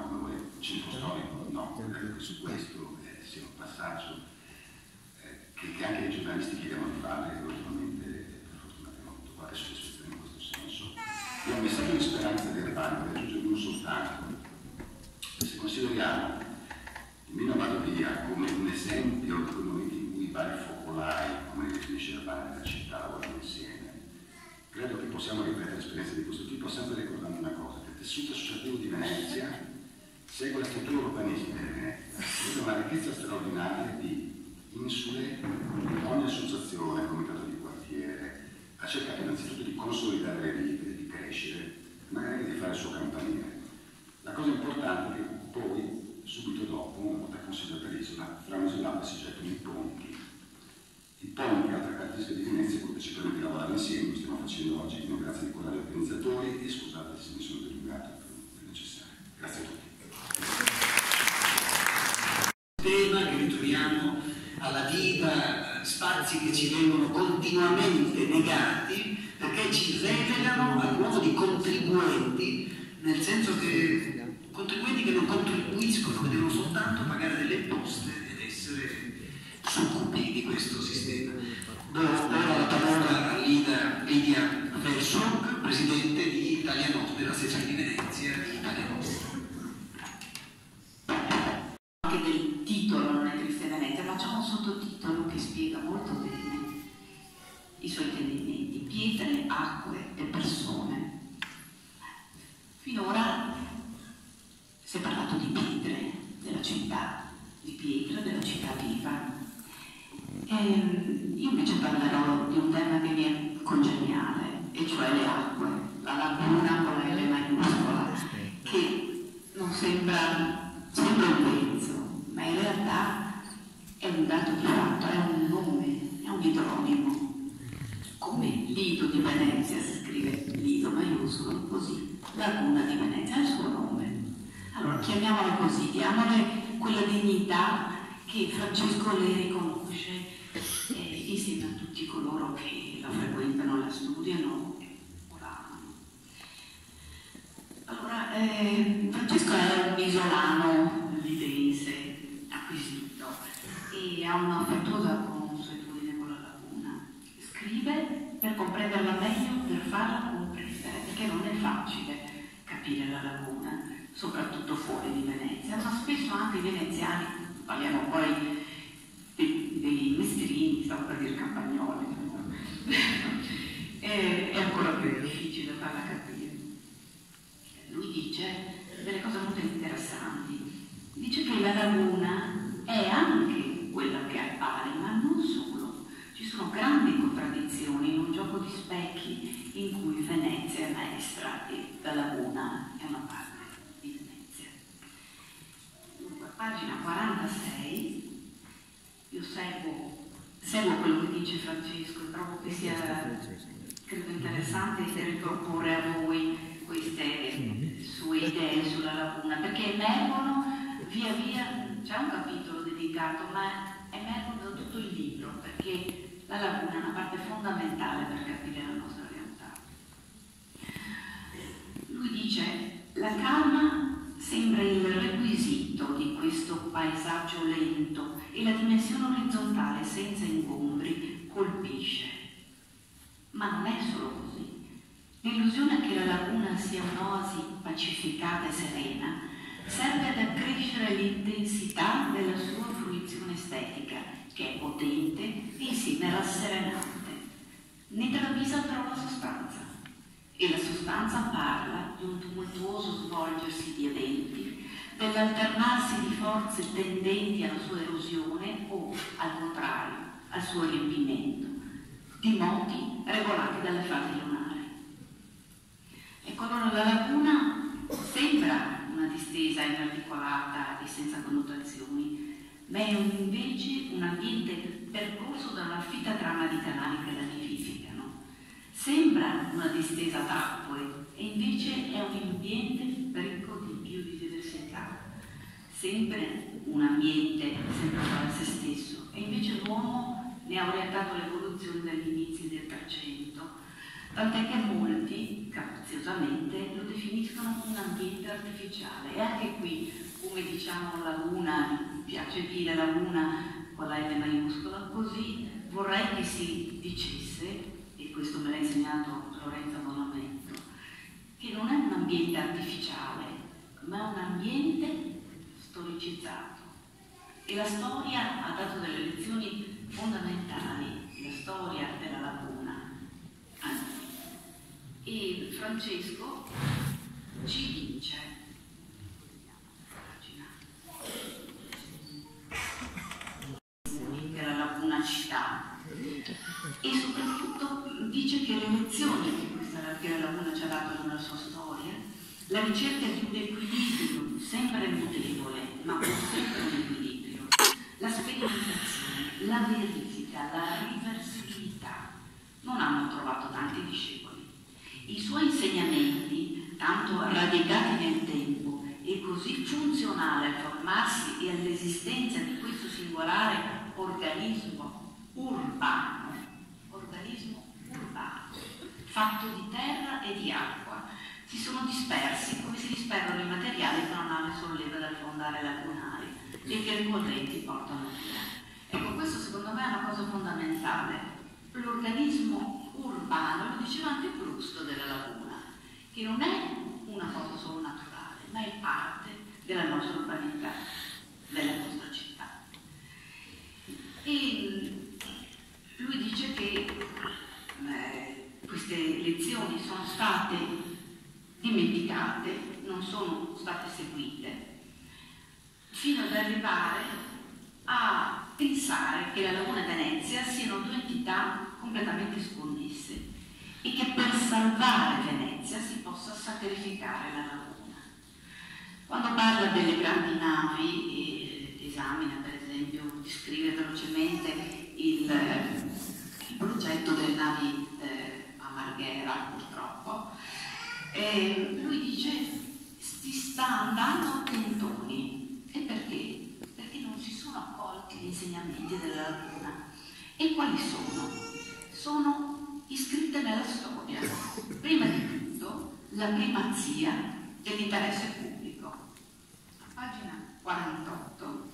io credo che su questo eh, sia un passaggio eh, che, che anche i giornalisti chiedevano di fare, e ultimamente per fortuna abbiamo avuto qualche soddisfazione in questo senso. È un messaggio di speranza del Reparto, per aggiungere uno soltanto. Se consideriamo il Mino Vado Via come un esempio di quei momenti in cui i vari focolai, come definisce la banda della città, lavorano insieme, credo che possiamo ripetere esperienze di questo tipo sempre ricordando una cosa, che il tessuto associativo di Venezia segue la struttura urbanistica di Venezia, è una ricchezza straordinaria di insule, ogni associazione, comitato di quartiere, ha cercato innanzitutto di consolidare le vite, di crescere, magari di fare il suo campanile. La cosa importante è che poi, subito dopo, una volta considerata l'isola, fra un'isolata si gettano i ponti. I ponti, altra caratteristica di Venezia, è quello che ci permette di lavorare insieme, lo stiamo facendo oggi, grazie ai colleghi organizzatori, e scusate se mi sono dilungato più necessario. Grazie a tutti. Tema che ritroviamo alla vita, spazi che ci vengono continuamente negati perché ci relegano al ruolo di contribuenti, nel senso che contribuenti che non contribuiscono, che devono soltanto pagare delle imposte ed essere succubi di questo sistema. Do ora la parola a Lidia, Lidia Versock, presidente di Italia Nostra, della sezione di Venezia di Italia Nostra. Anche del titolo non è Triste Venezia, ma c'è un sottotitolo che spiega molto bene i suoi intendimenti: pietre, acque e persone. Finora si è parlato di pietre, della città, di pietre, della città viva. E io invece parlerò di un tema che mi è congeniale, e cioè le acque, la laguna con la L maiuscola, che non sembra, sembra un vezzo, ma in realtà è un dato di fatto, è un nome, è un idronimo. Come Lido di Venezia si scrive Lido maiuscolo, così Laguna di Venezia è il suo nome. Allora chiamiamola così, diamole quella dignità che Francesco le riconosce eh, insieme a tutti coloro che la frequentano, la studiano o la amano. Allora, eh, Francesco è un isolano lidense acquisito e ha un'affettuosa consuetudine con la laguna. Scrive per comprenderla meglio, per farla comprendere, perché non è facile capire la laguna, soprattutto fuori di Venezia, ma spesso anche i veneziani, parliamo poi dei, dei mestrini, stavo per dire campagnoli, è, è ancora più difficile farla capire. Lui dice delle cose molto interessanti, dice che la laguna è anche quella che appare, ma non solo. Ci sono grandi contraddizioni in un gioco di specchi in cui Venezia è maestra e la laguna è una parte di Venezia. Dunque, pagina quarantasei, io seguo, seguo quello che dice Francesco e trovo che sia, credo, interessante riproporre a voi queste sue idee sulla laguna, perché emergono via via, c'è un capitolo dedicato, ma emergono da tutto il libro, perché la laguna è una parte fondamentale per capire la nostra realtà. Lui dice: la calma sembra il requisito di questo paesaggio lento e la dimensione orizzontale senza ingombri colpisce. Ma non è solo così. L'illusione che la laguna sia un'oasi pacificata e serena serve ad accrescere l'intensità della sua fruizione estetica, che è potente e insieme rasserenante. Ne travisa però la sostanza, e la sostanza parla di un tumultuoso svolgersi di eventi, dell'alternarsi di forze tendenti alla sua erosione o, al contrario, al suo riempimento, di moti regolati dalle fasi lunari. Ecco, allora la laguna sembra una distesa inarticolata e senza connotazioni, ma è invece un ambiente percorso da una fitta trama di canali che la vivificano. Sembra una distesa d'acque e invece è un ambiente ricco di biodiversità. Sempre un ambiente sempre uguale a se stesso, e invece l'uomo ne ha orientato l'evoluzione dagli inizi del Trecento, tant'è che molti, capriziosamente, lo definiscono un ambiente artificiale. E anche qui, come come diciamo laguna, mi piace dire laguna con la L maiuscola, così vorrei che si dicesse, e questo me l'ha insegnato Lorenzo Bonamento, che non è un ambiente artificiale, ma è un ambiente storicizzato. E la storia ha dato delle lezioni fondamentali, la storia della laguna. E Francesco ci dice, che la laguna città, e soprattutto dice che le lezioni che, questa, che la laguna ci ha dato nella sua storia, la ricerca di un equilibrio sempre mutevole, ma con sempre un equilibrio, la sperimentazione, la verifica, la riversibilità, non hanno trovato tanti discepoli. I suoi insegnamenti, tanto radicati nel tempo e così funzionali al formarsi e all'esistenza di questo singolare organismo urbano, organismo urbano, fatto di terra e di acqua, si sono dispersi come si disperdono i materiali che una nave solleva dal fondale lagunare e che le correnti portano via. Ecco, questo secondo me è una cosa fondamentale. L'organismo urbano, lo diceva anche Proust della laguna, che non è una cosa solo naturale, ma è parte della nostra urbanità, della nostra città. E lui dice che eh, queste lezioni sono state dimenticate, non sono state seguite, fino ad arrivare a pensare che la Laguna e Venezia siano due entità completamente sconnesse e che per salvare Venezia si possa sacrificare la laguna. Quando parla delle grandi navi e esamina, per esempio, descrive velocemente il, il progetto delle navi eh, a Marghera, purtroppo, e lui dice si sta andando a tentoni. E perché? Perché non si sono accolti gli insegnamenti della laguna. E quali sono? Sono iscritte nella storia. Prima di tutto la primazia dell'interesse pubblico. Pagina quarantotto.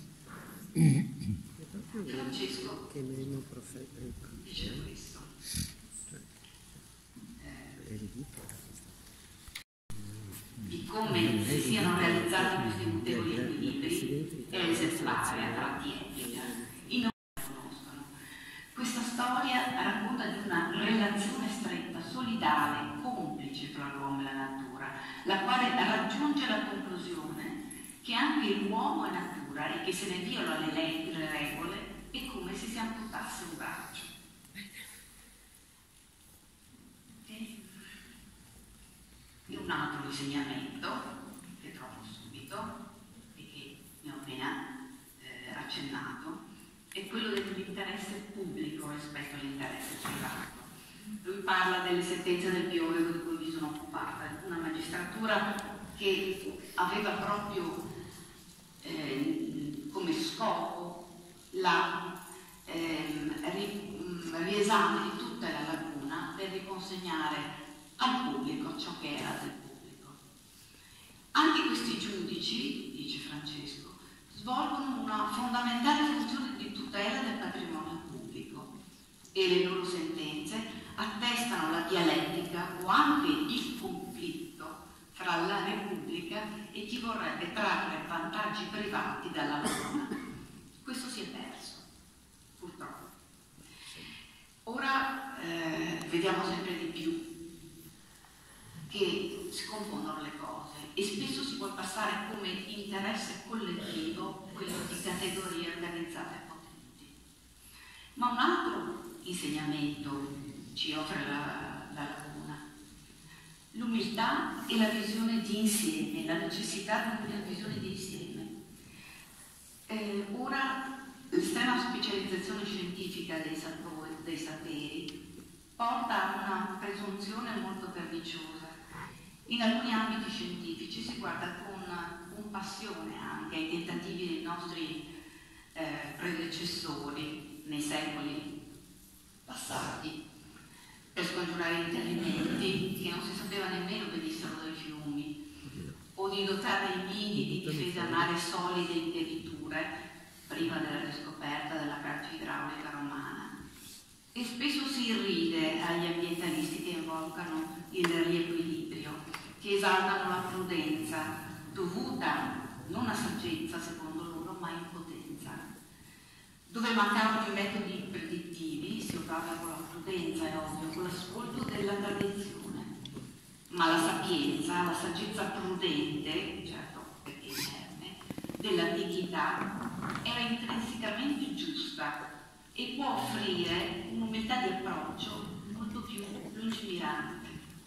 Francesco dice questo. Eh, di come si siano realizzati questi mutevoli equilibri è esemplare a tratti epica. I non la conoscono. Questa storia racconta di una relazione stretta, solidale, complice tra l'uomo e la natura, la quale raggiunge la conclusione che anche l'uomo è natura e che se ne viola le, le, le regole è come se si amputasse un braccio. E un altro insegnamento che trovo subito e che ne ho appena eh, accennato è quello dell'interesse pubblico rispetto all'interesse privato. Lui parla delle sentenze del Piovero di cui mi sono occupata, una magistratura che aveva proprio eh, come scopo la eh, ri, riesame di tutta la laguna per riconsegnare al pubblico ciò che era del pubblico. Anche questi giudici, dice Francesco, svolgono una fondamentale funzione di tutela del patrimonio pubblico e le loro sentenze attestano la dialettica o anche il conflitto fra la Repubblica e chi vorrebbe trarre vantaggi privati dalla laguna. Questo si è perso, purtroppo. Ora eh, vediamo sempre di più che si confondono le cose e spesso si può passare come interesse collettivo quello di categorie organizzate e potenti. Ma un altro insegnamento ci offre la, la laguna: l'umiltà e la visione di insieme, la necessità di una visione di insieme. Eh, ora l'estrema specializzazione scientifica dei sapori, dei saperi porta a una presunzione molto perniciosa. In alcuni ambiti scientifici si guarda con compassione anche ai tentativi dei nostri eh, predecessori nei secoli passati per scongiurare interventi che non si sapeva nemmeno venissero dai fiumi o di dotare i mini di difesa tornare solide interiture prima della riscoperta della calce idraulica romana. E spesso si irride agli ambientalisti che invocano il riequilibrio, che esaltano la prudenza dovuta non a saggezza secondo loro, ma a impotenza. Dove mancavano i metodi predittivi si operava con la prudenza, è ovvio, con l'ascolto della tradizione. Ma la sapienza, la saggezza prudente, certo perché inerme, dell'antichità era intrinsecamente giusta e può offrire un'umiltà di approccio molto più lungimirante.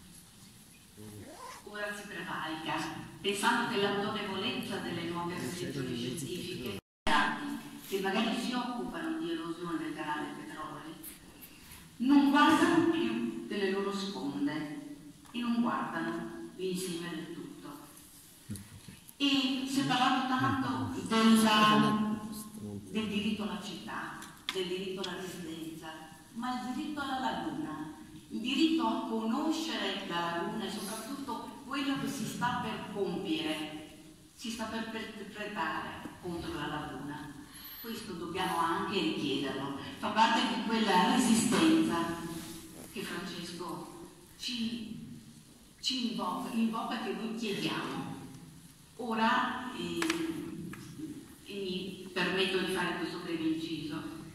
Ora si prevarica, pensando che l'autorevolezza delle nuove restrizioni scientifiche che magari si occupano di erosione del canale Petroli non guardano più delle loro sponde e non guardano l'insieme del tutto. E si è parlato tanto della, del diritto alla città, del diritto alla residenza, ma il diritto alla laguna, il diritto a conoscere la laguna e soprattutto quello che si sta per compiere, si sta per perpetrare contro la laguna. Questo dobbiamo anche richiederlo, fa parte di quella resistenza che Francesco ci, ci invoca, invoca, che noi chiediamo. Ora eh, e mi permetto di fare questo breve inciso.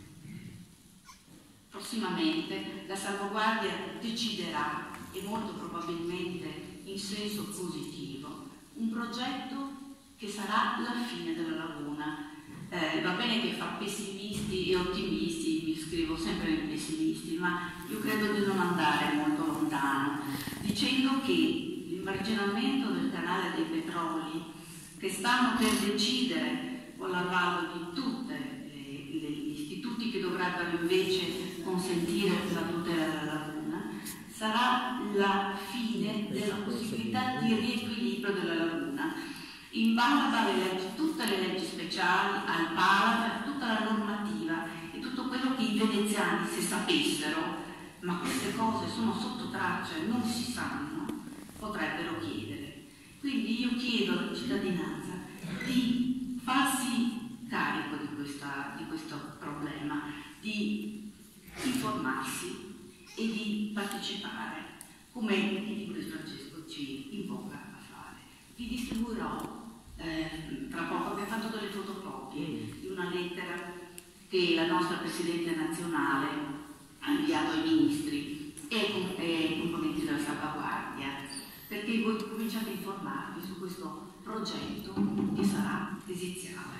Prossimamente la salvaguardia deciderà, e molto probabilmente in senso positivo, un progetto che sarà la fine della laguna. Eh, va bene che fa pessimisti e ottimisti, mi scrivo sempre nei pessimisti, ma io credo di non andare molto lontano, dicendo che l'immarginamento del canale dei Petroli, che stanno per decidere con l'avallo di tutti gli istituti che dovrebbero invece consentire la tutela della laguna, sarà la fine della possibilità di riequilibrio della laguna, in base alle leggi, tutte le leggi speciali, al P A L, tutta la normativa e tutto quello che i veneziani, se sapessero, ma queste cose sono sotto traccia e non si sanno, potrebbero chiedere. Quindi io chiedo alla cittadinanza di farsi carico di, questa, di questo problema, di informarsi e di partecipare, come il libro di Francesco ci invoca a fare. Vi distribuirò Eh, tra poco, abbiamo fatto delle fotocopie di una lettera che la nostra Presidente nazionale ha inviato ai ministri e ai componenti della salvaguardia, perché voi cominciate a informarvi su questo progetto che sarà esiziale.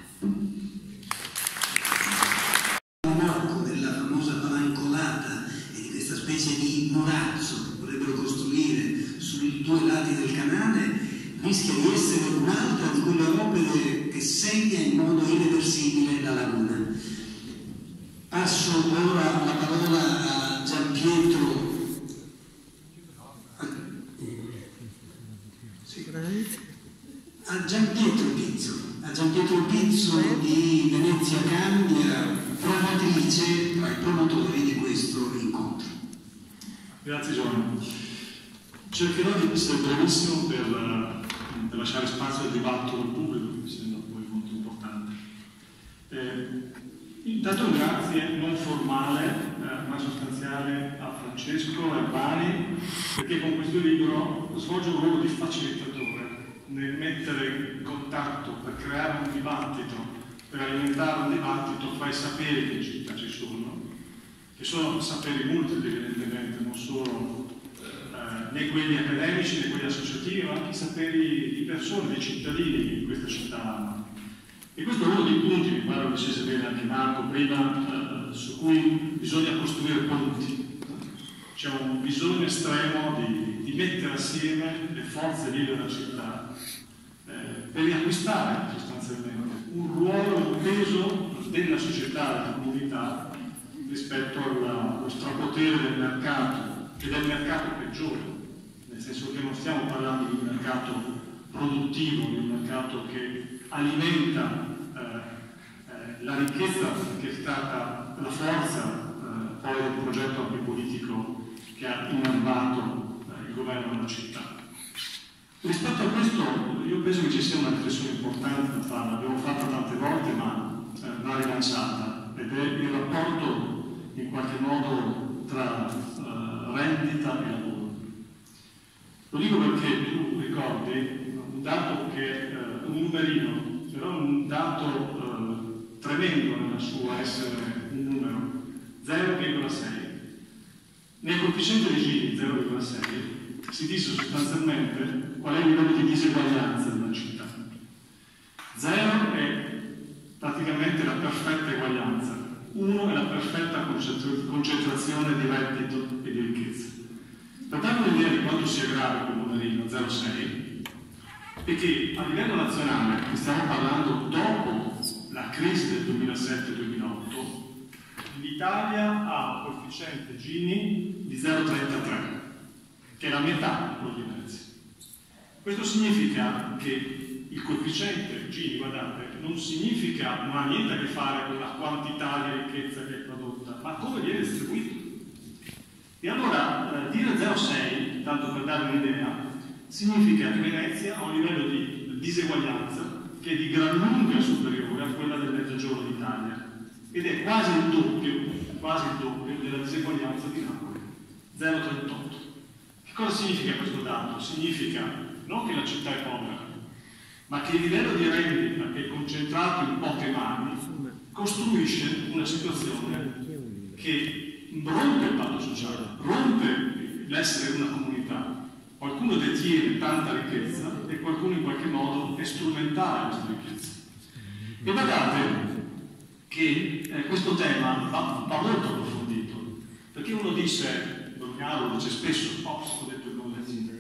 Marco della famosa pavancolata e di questa specie di murazzo che vorrebbero costruire sui due lati del canale rischia di essere un'altra di quelle opere che segna in modo irreversibile la laguna. Passo ora la parola a Gianpietro a Gianpietro Pizzo, a Gianpietro Pizzo di Venezia Cambia, promotrice tra i promotori di questo incontro. Grazie Giovanni. Cercherò di essere brevissimo per per lasciare spazio al dibattito del pubblico, che mi sembra poi molto importante. Eh, intanto un grazie non formale eh, ma sostanziale a Francesco e a Bani, perché con questo libro svolge un ruolo di facilitatore nel mettere in contatto, per creare un dibattito, per alimentare un dibattito fra i saperi che in città ci sono, che sono saperi multipli evidentemente, non solo né quelli accademici né quelli associativi, ma anche i saperi di persone, di cittadini che in questa città hanno. E questo è uno dei punti, mi pare lo dicesse bene anche Marco prima, eh, su cui bisogna costruire ponti. C'è un bisogno estremo di, di mettere assieme le forze vive della città eh, per riacquistare sostanzialmente un ruolo, un peso della società, della comunità rispetto alla, allo strapotere del mercato e del mercato peggiore. Nel senso che non stiamo parlando di un mercato produttivo, di un mercato che alimenta eh, eh, la ricchezza che è stata la forza eh, poi del progetto anche politico che ha innervato eh, il governo della città. Rispetto a questo io penso che ci sia una riflessione importante da fare bilanciata, ed è il rapporto in qualche modo tra uh, rendita e lavoro. Lo dico perché tu ricordi un dato che è uh, un numerino, però un dato uh, tremendo nella sua essere un numero, zero virgola sei. Nel coefficiente di Gini zero virgola sei si dice sostanzialmente qual è il livello di diseguaglianza di una città. Zero è praticamente la perfetta eguaglianza, uno è la perfetta concentrazione di reddito e di ricchezza. Per dare un'idea di quanto sia grave quel numerino zero virgola sei, è che a livello nazionale, stiamo parlando dopo la crisi del duemilasette duemilaotto, l'Italia ha un coefficiente Gini di zero virgola trentatré, che è la metà di quello di Venezia. Questo significa che il coefficiente Gini, guardate, non significa, non ha niente a che fare con la quantità di ricchezza che è prodotta, ma come viene distribuito. E allora eh, dire zero virgola sei, tanto per dare un'idea, significa che Venezia ha un livello di diseguaglianza che è di gran lunga superiore a quella del mezzogiorno d'Italia, ed è quasi il doppio, quasi il doppio della diseguaglianza di Napoli, zero virgola trentotto. Che cosa significa questo dato? Significa non che la città è povera, ma che il livello di rendita che è concentrato in poche mani costruisce una situazione che rompe il patto sociale, rompe l'essere una comunità. Qualcuno detiene tanta ricchezza e qualcuno in qualche modo è strumentale a questa ricchezza. E guardate che eh, questo tema va, va molto approfondito, perché uno dice, Dognaro dice spesso, oh, ho detto il nome del sindaco,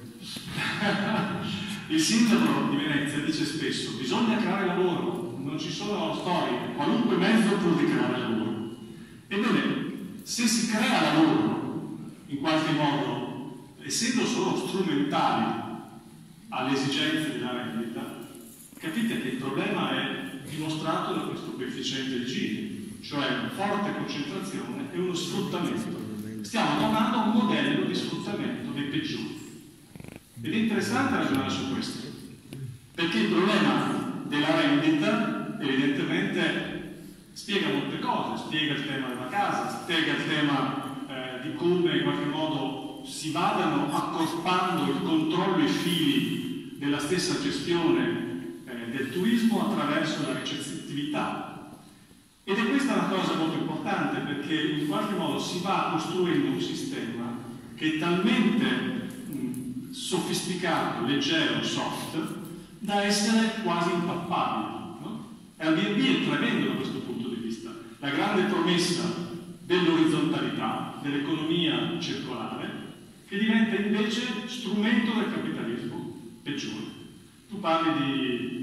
il sindaco di Venezia dice spesso, bisogna creare lavoro, non ci sono storie, qualunque mezzo pur di creare lavoro. Ebbene, se si crea lavoro, in qualche modo, essendo solo strumentali alle esigenze della rendita, capite che il problema è dimostrato da questo coefficiente di Gini, cioè una forte concentrazione e uno sfruttamento. Stiamo tornando a un modello di sfruttamento dei peggiori. Ed è interessante ragionare su questo, perché il problema della rendita evidentemente spiega molte cose, spiega il tema della casa, spiega il tema eh, di come in qualche modo si vadano accorpando il controllo e i fili della stessa gestione del turismo attraverso la ricettività. Ed è questa una cosa molto importante, perché in qualche modo si va costruendo un sistema che è talmente mh, sofisticato, leggero, soft, da essere quasi impappabile. No? Airbnb è tremendo da questo punto di vista. La grande promessa dell'orizzontalità, dell'economia circolare, che diventa invece strumento del capitalismo peggiore. Tu parli di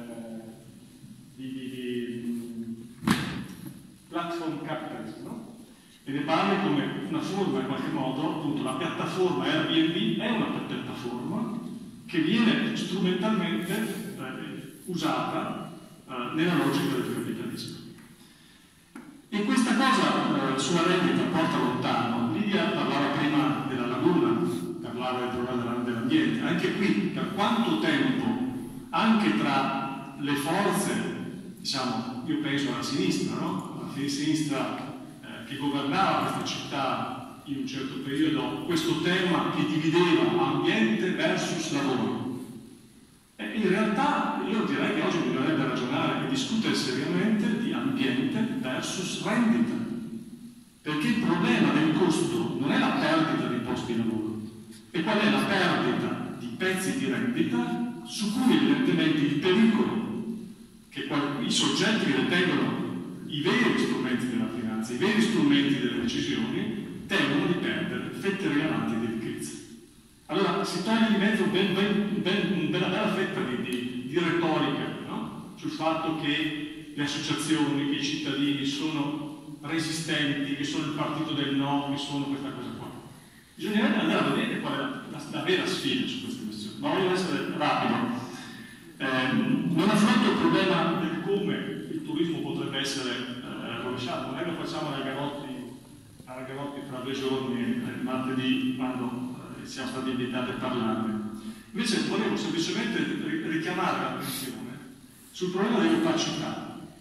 platform capitalism, no? E ne parli come una forma in qualche modo, appunto la piattaforma Airbnb è una piattaforma che viene strumentalmente eh, usata eh, nella logica del capitalismo. E questa cosa eh, sulla rendita porta lontano. Lidia parlava prima della laguna, parlava del problema dell'ambiente. Anche qui, per quanto tempo, anche tra le forze, diciamo, io penso alla sinistra, no? Di sinistra eh, che governava questa città in un certo periodo, questo tema che divideva ambiente versus lavoro. E in realtà io direi che oggi bisognerebbe ragionare e discutere seriamente di ambiente versus rendita, perché il problema del costo non è la perdita di posti di lavoro, e qual è la perdita di pezzi di rendita su cui evidentemente il pericolo che i soggetti che detengono i veri strumenti della finanza, i veri strumenti delle decisioni, temono di perdere fette rilevanti di ricchezza. Allora si toglie di mezzo ben, ben, ben, una bella, bella fetta di, di, di retorica, no? Sul fatto che le associazioni, che i cittadini sono resistenti, che sono il partito del no, che sono questa cosa qua. Bisognerebbe andare a vedere qual è la, la, la vera sfida su queste questioni. Ma voglio essere rapido. Eh, non affronto il problema del come il turismo potrebbe essere eh, rovesciato. Noi lo facciamo ai Garotti, ai Garotti fra due giorni, eh, martedì, quando eh, siamo stati invitati a parlarne. Invece volevo semplicemente richiamare l'attenzione sul problema dell'opacità.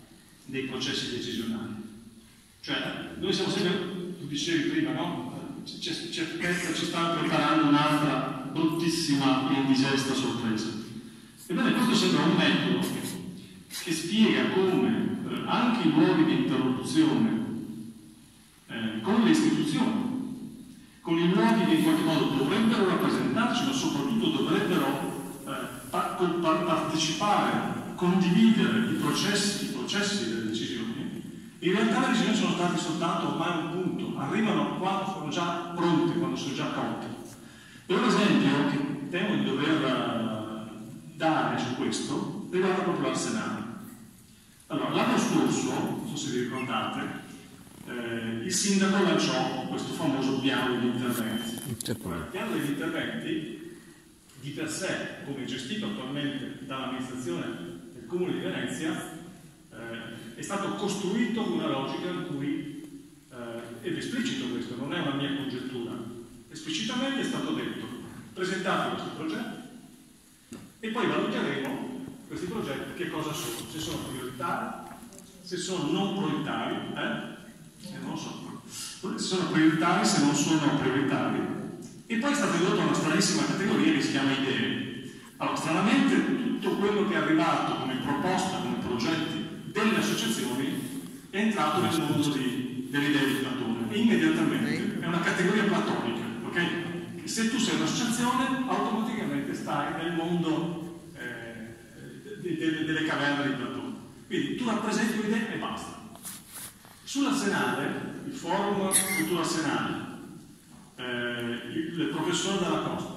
dei processi decisionali. Cioè, noi siamo sempre, tu dicevi prima, no? Certezza ci sta preparando un'altra bruttissima e indigesta sorpresa. Ebbene, questo sembra un metodo che spiega come eh, anche i luoghi di interlocuzione eh, con le istituzioni, con i luoghi che in qualche modo dovrebbero rappresentarci, ma soprattutto dovrebbero eh, pa pa partecipare, condividere i processi, i processi delle decisioni, in realtà le decisioni sono state soltanto ormai un punto, arrivano quando sono già pronte, quando sono già cotte. E un esempio che temo di dover dare su questo riguarda proprio l'Arsenale. Allora, l'anno scorso, non so se vi ricordate, eh, il sindaco lanciò questo famoso piano di interventi. Il piano degli interventi, di per sé, come gestito attualmente dall'amministrazione del Comune di Venezia, eh, è stato costruito con una logica in cui, eh, ed è esplicito questo, non è una mia congettura, esplicitamente è stato detto: presentate questi progetti e poi valuteremo questi progetti che cosa sono, se sono prioritari, se sono non prioritari, eh? eh non lo so, se sono prioritari, se non sono prioritari. E poi è stata introdotta una stranissima categoria che si chiama idee. Allora, stranamente tutto quello che è arrivato come proposta, come progetti delle associazioni è entrato nel mondo di, delle idee di Platone, e immediatamente è una categoria platonica, ok? Se tu sei un'associazione, automaticamente stai nel mondo Delle, delle caverne di Platone. Quindi tu rappresenti un'idea e basta. Sull'Arsenale, il forum Cultura Arsenale, eh, il, il professore Dalla Costa,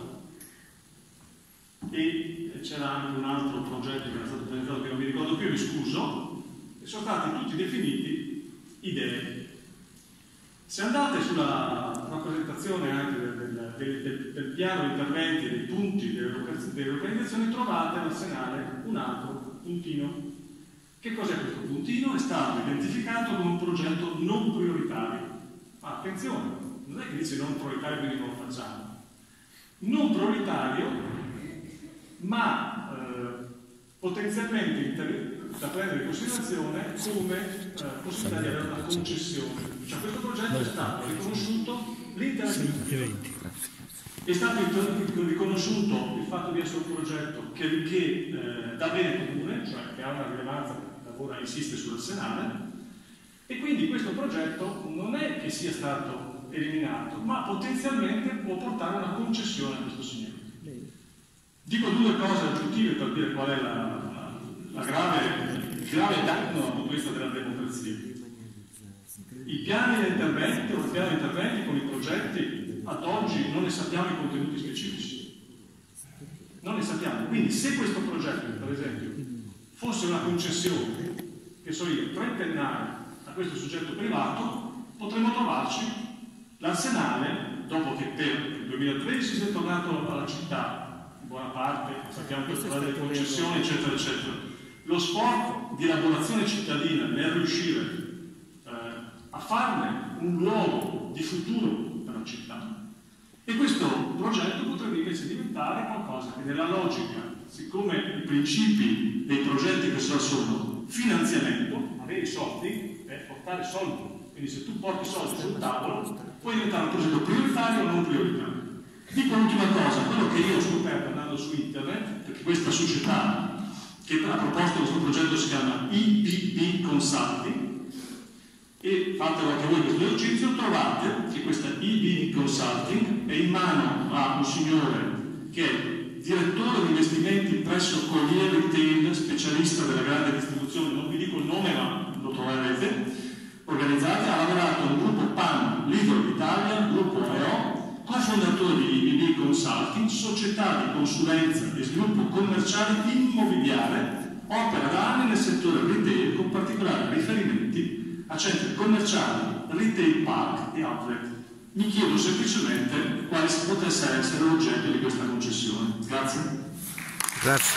e c'era anche un altro progetto che era stato presentato che non mi ricordo più, mi scuso, e sono stati tutti definiti idee. Se andate sulla rappresentazione anche del, del, del, del piano di interventi, dei punti delle organizzazioni, trovate all'Arsenale un altro puntino. Che cos'è questo puntino? È stato identificato come un progetto non prioritario. Ma attenzione, non è che dice non prioritario quindi non lo facciamo. Non prioritario, ma eh, potenzialmente da prendere in considerazione come eh, possibilità di avere una concessione. Cioè questo progetto è stato riconosciuto l'interattività. È stato riconosciuto il fatto di essere un progetto che, che eh, dà bene comune, cioè che ha una rilevanza, lavora e insiste sull'Arsenale, e quindi questo progetto non è che sia stato eliminato, ma potenzialmente può portare una concessione a questo signore. Dico due cose aggiuntive per dire qual è la, la grave, il grave danno dal punto di vista della democrazia. I piani di intervento o i piani di interventi con i progetti ad oggi non ne sappiamo i contenuti specifici. Non ne sappiamo. Quindi se questo progetto, per esempio, fosse una concessione, che so io, trentennale a questo soggetto privato, potremmo trovarci l'Arsenale, dopo che per il duemilatredici si è tornato alla città, in buona parte, sappiamo che sono delle concessioni, eccetera, eccetera. Lo sforzo di elaborazione cittadina nel riuscire eh, a farne un luogo di futuro per la città. E questo progetto potrebbe invece diventare qualcosa che nella logica, siccome i principi dei progetti che sono finanziamento, avere i soldi è portare soldi. Quindi se tu porti soldi sul tavolo, puoi diventare un progetto prioritario o non prioritario. Dico l'ultima cosa, quello che io ho scoperto andando su internet, perché questa società che ha proposto questo progetto si chiama I B B Consulting, e fatelo anche voi questo esercizio, trovate che questa I B B Consulting è in mano a un signore che è direttore di investimenti presso Collier Retail, specialista della grande distribuzione, non vi dico il nome ma lo troverete, organizzata, ha lavorato al gruppo P A M Lidl Italia, gruppo E O, cofondatore di I B B Consulting, società di consulenza e sviluppo commerciale immobiliare, opera da anni nel settore retail con particolari riferimenti a centri commerciali, retail park e outlet. Mi chiedo semplicemente quale potesse essere l'oggetto di questa concessione. Grazie. Grazie.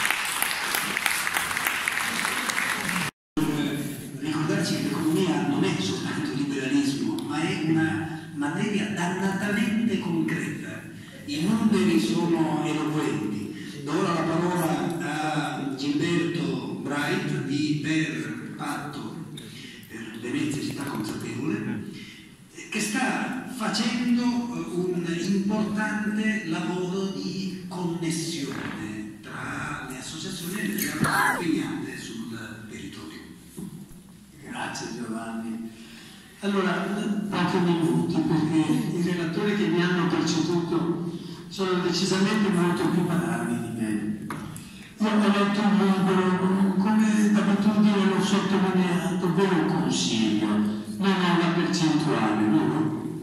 Ricordarci che l'economia non è soltanto liberalismo, ma è una materia dannatamente concreta. I numeri sono eloquenti. Do ora la parola a Gilberto Bright di, per patto per Venezia città consapevole, che sta facendo un importante lavoro di connessione tra le associazioni e le realtà impegnate sul territorio. Grazie Giovanni. Allora, pochi minuti, perché i relatori che mi hanno preceduto sono decisamente molto più bravi di me. Io ho letto un libro, come d'abitudine l'ho sottolineato, ve lo consiglio, non ho una percentuale, vero?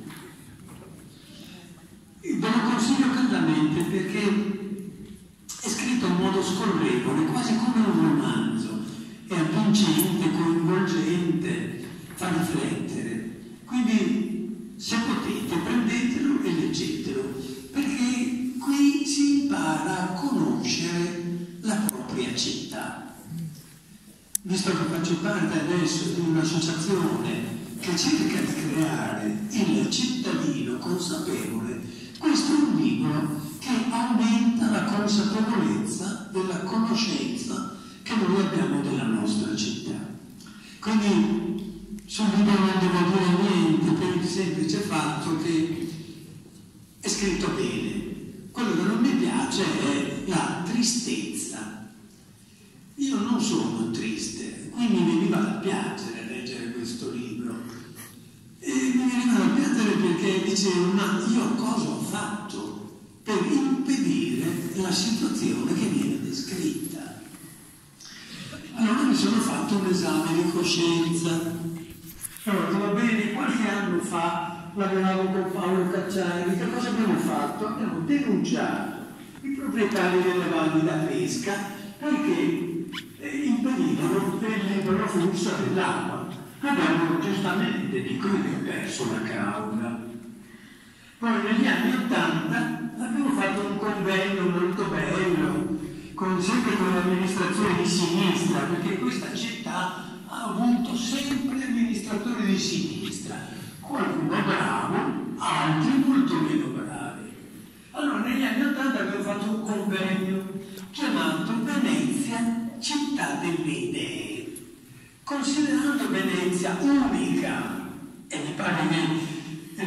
Ve lo consiglio caldamente perché è scritto in modo scorrevole, quasi come un romanzo, è avvincente, coinvolgente, fa riflettere. Quindi se potete prendetelo e leggetelo, perché qui si impara a conoscere la propria città. Visto che faccio parte adesso di un'associazione che cerca di creare il cittadino consapevole, questo è un libro che aumenta la consapevolezza della conoscenza che noi abbiamo della nostra città. Quindi sul libro non devo dire niente per il semplice fatto che è scritto bene. Quello che non mi piace è la tristezza. Io non sono triste, quindi mi veniva da piacere leggere questo libro. E mi veniva da piacere perché dicevo, ma io cosa ho fatto per impedire la situazione che viene descritta? Allora mi sono fatto un esame di coscienza. Allora, va bene, qualche anno fa lavoravamo con Paolo Cacciari, che cosa abbiamo fatto? Abbiamo denunciato i proprietari delle valli da pesca perché eh, impedivano il libero flusso dell'acqua. Abbiamo giustamente, dico io, perso la causa. Poi negli anni Ottanta abbiamo fatto un convegno molto bello, con, sempre con l'amministrazione di sinistra, perché questa città ha avuto sempre amministratori di sinistra, qualcuno bravo, altri molto meno bravi. Allora negli anni Ottanta abbiamo fatto un convegno chiamato Venezia, città delle idee, considerando Venezia unica, e mi pare che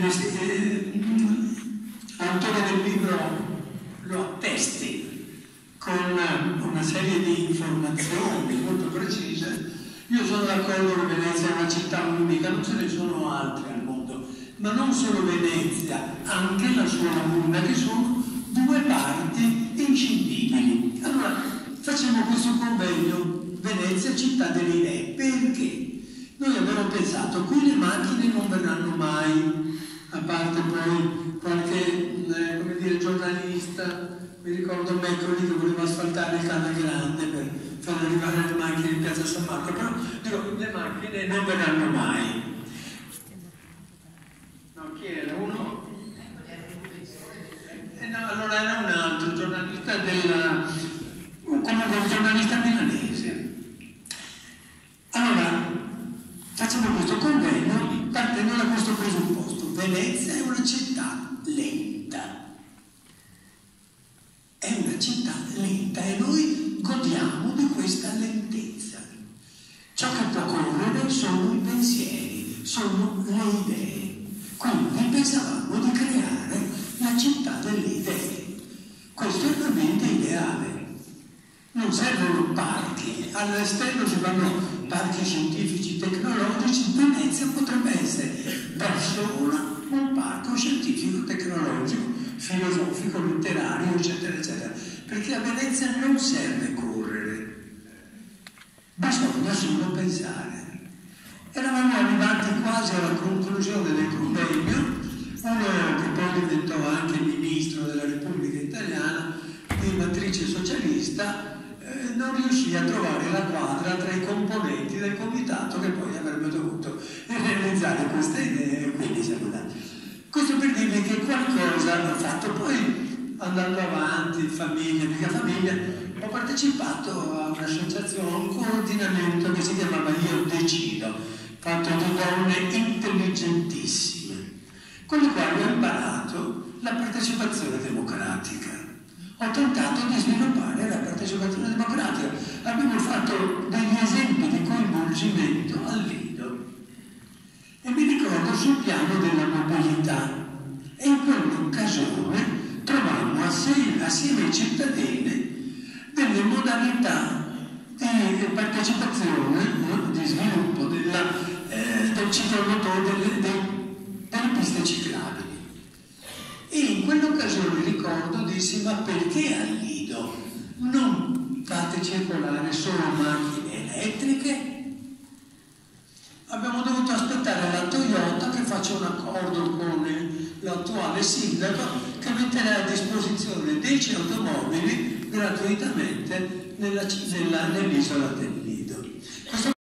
l'autore del libro lo attesti con una serie di informazioni molto precise. Io sono d'accordo che Venezia è una città unica, non ce ne sono altre al mondo, ma non solo Venezia, anche la sua laguna, che sono due parti inscindibili. Allora, facciamo questo convegno, Venezia, città delle idee. Perché? Noi abbiamo pensato, qui le macchine non verranno mai, a parte poi qualche, eh, come dire, giornalista, mi ricordo Meccoli che voleva asfaltare il Canale Grande per far arrivare le macchine in piazza San Marco, però dico, le macchine non verranno mai. No, chi era? Uno? Eh, no, allora era un altro giornalista della, comunque un giornalista milanese. Allora, facciamo questo convegno partendo da questo presupposto. Venezia è una città lenta. È una città lenta e noi godiamo di questa lentezza. Ciò che può correre sono i pensieri, sono le idee. Quindi pensavamo di creare la città delle idee. Questo è veramente ideale. Non servono parchi, all'esterno si fanno parchi scientifici, tecnologici. Venezia potrebbe essere per sola un parco scientifico, tecnologico, filosofico, letterario, eccetera, eccetera. Perché a Venezia non serve correre, bisogna solo pensare. Eravamo arrivati quasi alla conclusione del convegno, uno che poi diventò anche ministro della Repubblica Italiana di matrice socialista, eh, non riuscì a trovare la quadra tra i componenti del comitato che poi avrebbe dovuto realizzare queste idee, e quindi siamo andati. Questo per dirvi che qualcosa hanno fatto. Poi andando avanti, famiglia, mica famiglia, ho partecipato a un'associazione, a un coordinamento che si chiamava Io Decido, fatto di donne intelligentissime, con le quali ho imparato la partecipazione democratica. Ho tentato di sviluppare la partecipazione democratica. Abbiamo fatto degli esempi di coinvolgimento E mi ricordo sul piano della mobilità. E in quell'occasione trovammo assieme, assieme ai cittadini delle modalità di partecipazione, no? Di sviluppo della, eh, del ciclomotore, delle, delle, delle piste ciclabili. E in quell'occasione ricordo dissi: ma perché al Lido non fate circolare solo macchine elettriche? Abbiamo dovuto aspettare la Toyota che faccia un accordo con l'attuale sindaco che metterà a disposizione dieci automobili gratuitamente nella, nella, nell'isola del Lido. Questo